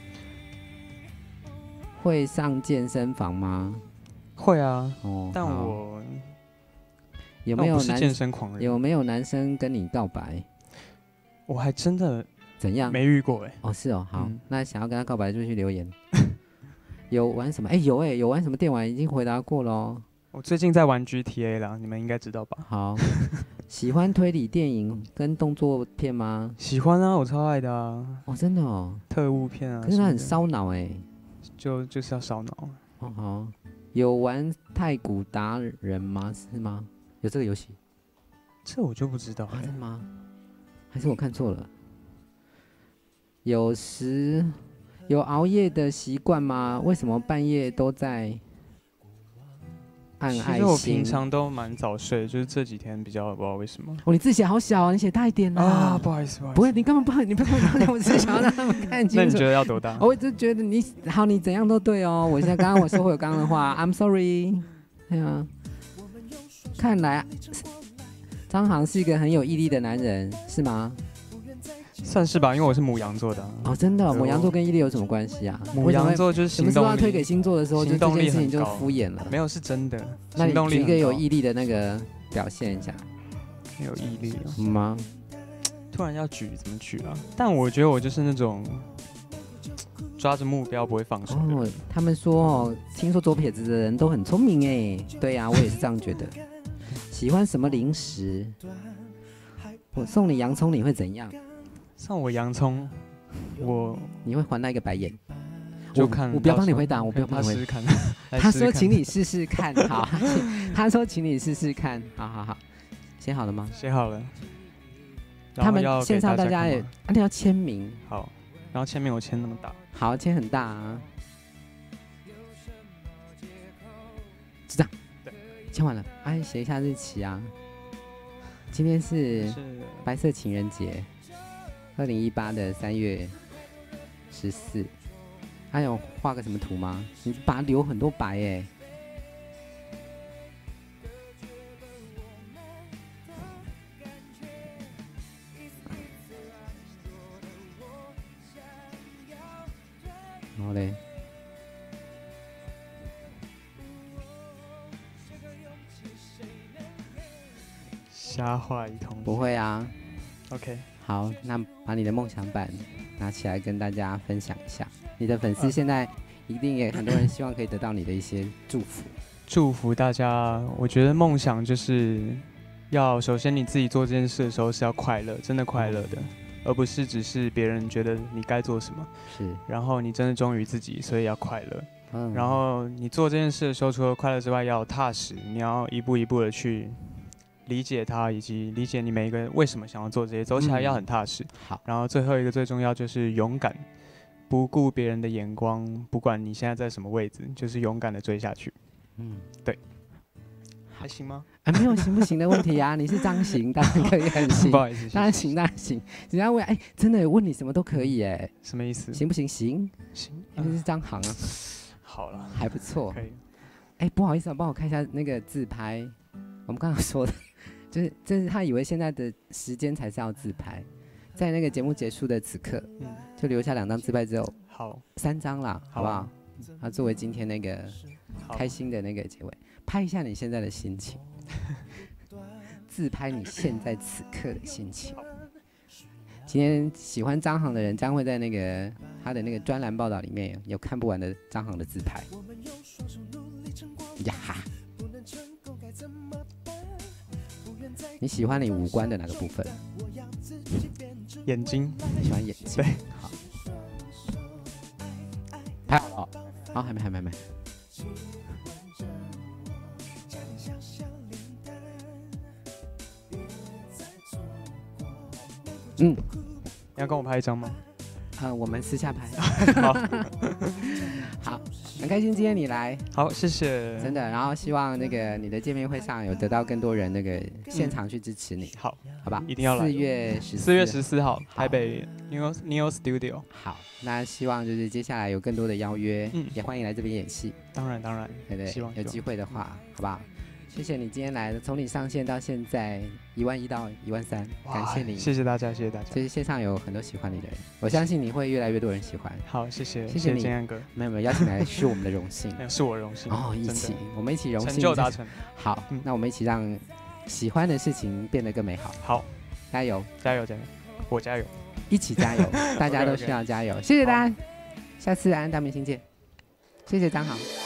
会上健身房吗？ 会啊，哦，但我有没有男健身狂人？ 有没有男生跟你告白？ 我还真的怎样没遇过哎。 哦，是哦，好，嗯、那想要跟他告白就去留言。有玩什么？哎，有哎，有玩什么电玩？已经回答过喽。 我最近在玩 G T A 啦，你们应该知道吧？ 好，喜欢推理电影跟动作片吗？ 喜欢啊，我超爱的啊。 哦，真的哦， 特务片啊。 可是它很烧脑哎。 就就是要烧脑。 哦好，有玩太鼓达人吗？是吗？有这个游戏？ 这我就不知道、欸。 啊，真的吗？还是我看错了？有时有熬夜的习惯吗？为什么半夜都在按爱心？ 其实我平常都蛮早睡，就是这几天比较不知道为什么。 哦，你字写好小啊，你写大一点啊！ 啊，不好意思，不好意思。 不会，你根本不，你不能讲，我只是想要让他们看清楚。 那你觉得要多大？ 我就觉得你好，你怎样都对哦。我现在刚刚我收回我刚刚的话 ，I'm sorry。对啊，看来张航是一个很有毅力的男人，是吗？ 算是吧，因为我是牡羊座的、啊。 哦，真的、哦，牡羊座跟毅力有什么关系啊？ 牡羊座就是行动力。 什么时候要推给星座的时候，就这件事情就敷衍了。 没有，是真的。 那你举一个有毅力的那个表现一下。 没有毅力嗯吗？ 突然要举怎么举啊？但我觉得我就是那种抓着目标不会放手的人。 哦，他们说哦，听说左撇子的人都很聪明哎。对呀、啊，我也是这样觉得。喜欢什么零食？我送你洋葱，你会怎样？ 送我洋葱，我你会还他一个白眼。 就看我，我不要帮你回答，我不要帮你回答。他说请你试试看，好。他说请你试试看，好好好。写好了吗？ 写好了。 他们线上大家也，而且要签名。 好，然后签名我签那么大。 好，签很大啊。 签完了，哎，写一下日期啊。今天是是白色情人节，二零一八的三月十四。还有画个什么图吗？你把它留很多白哎。然后嘞， 瞎画一通。 不会啊。 OK， 好，那把你的梦想版拿起来跟大家分享一下。你的粉丝现在一定也很多人希望可以得到你的一些祝福。 祝福大家。我觉得梦想就是要首先你自己做这件事的时候是要快乐，真的快乐的，而不是只是别人觉得你该做什么。 是。 然后你真的忠于自己，所以要快乐。 嗯。 然后你做这件事的时候，除了快乐之外，要踏实，你要一步一步的去理解它，以及理解你每一个人为什么想要做这些，走起来要很踏实。 嗯、好。 然后最后一个最重要就是勇敢。不顾别人的眼光，不管你现在在什么位置，就是勇敢的追下去。嗯，对，还行吗？ 啊，没有行不行的问题啊，你是张行，当然可以很行。 不好意思， 当然行，当然行。人家问，哎，真的问你什么都可以，哎， 什么意思？ 行不行？行， 行， 因为是张行啊。 好了， 还不错。 可以。 哎，不好意思啊，帮我看一下那个自拍。我们刚刚说的，就是这是他以为现在的时间才是要自拍。在那个节目结束的此刻，嗯，就留下两张自拍之后， 好， 三张啦，好不好？好，作为今天那个开心的那个结尾，拍一下你现在的心情，自拍你现在此刻的心情。今天喜欢张航的人将会在那个他的那个专栏报道里面有看不完的张航的自拍。呀哈！你喜欢你五官的哪个部分？ 眼睛。 你喜欢眼睛？ 对， 好。拍好了哦，好，还没，还没，还没。嗯， 你要跟我拍一张吗？ 呃，我们私下拍。 好， 好，很开心今天你来。 好，谢谢。 真的，然后希望那个你的见面会上有得到更多人那个现场去支持你。 嗯、好， 好吧， 一定要来。 四月十四月十四号，台北 Neo Neo Studio。 好，那希望就是接下来有更多的邀约，嗯，也欢迎来这边演戏。 当然，当然， 对对， 希望有机会的话，好不好？谢谢你今天来的，从你上线到现在一万一到一万三，感谢你， 谢谢大家，谢谢大家。 其实线上有很多喜欢你的人，我相信你会越来越多人喜欢。 好，谢谢， 谢谢你， 建安哥。 没有没有，邀请来是我们的荣幸， 是我荣幸哦，一起，我们一起荣幸， 成就达成。 好，嗯、那我们一起让喜欢的事情变得更美好。 好， 加油， 加油，加油，我加油， 一起加油，大家都需要加油。谢谢大家，下次安安大明星见，谢谢张豪。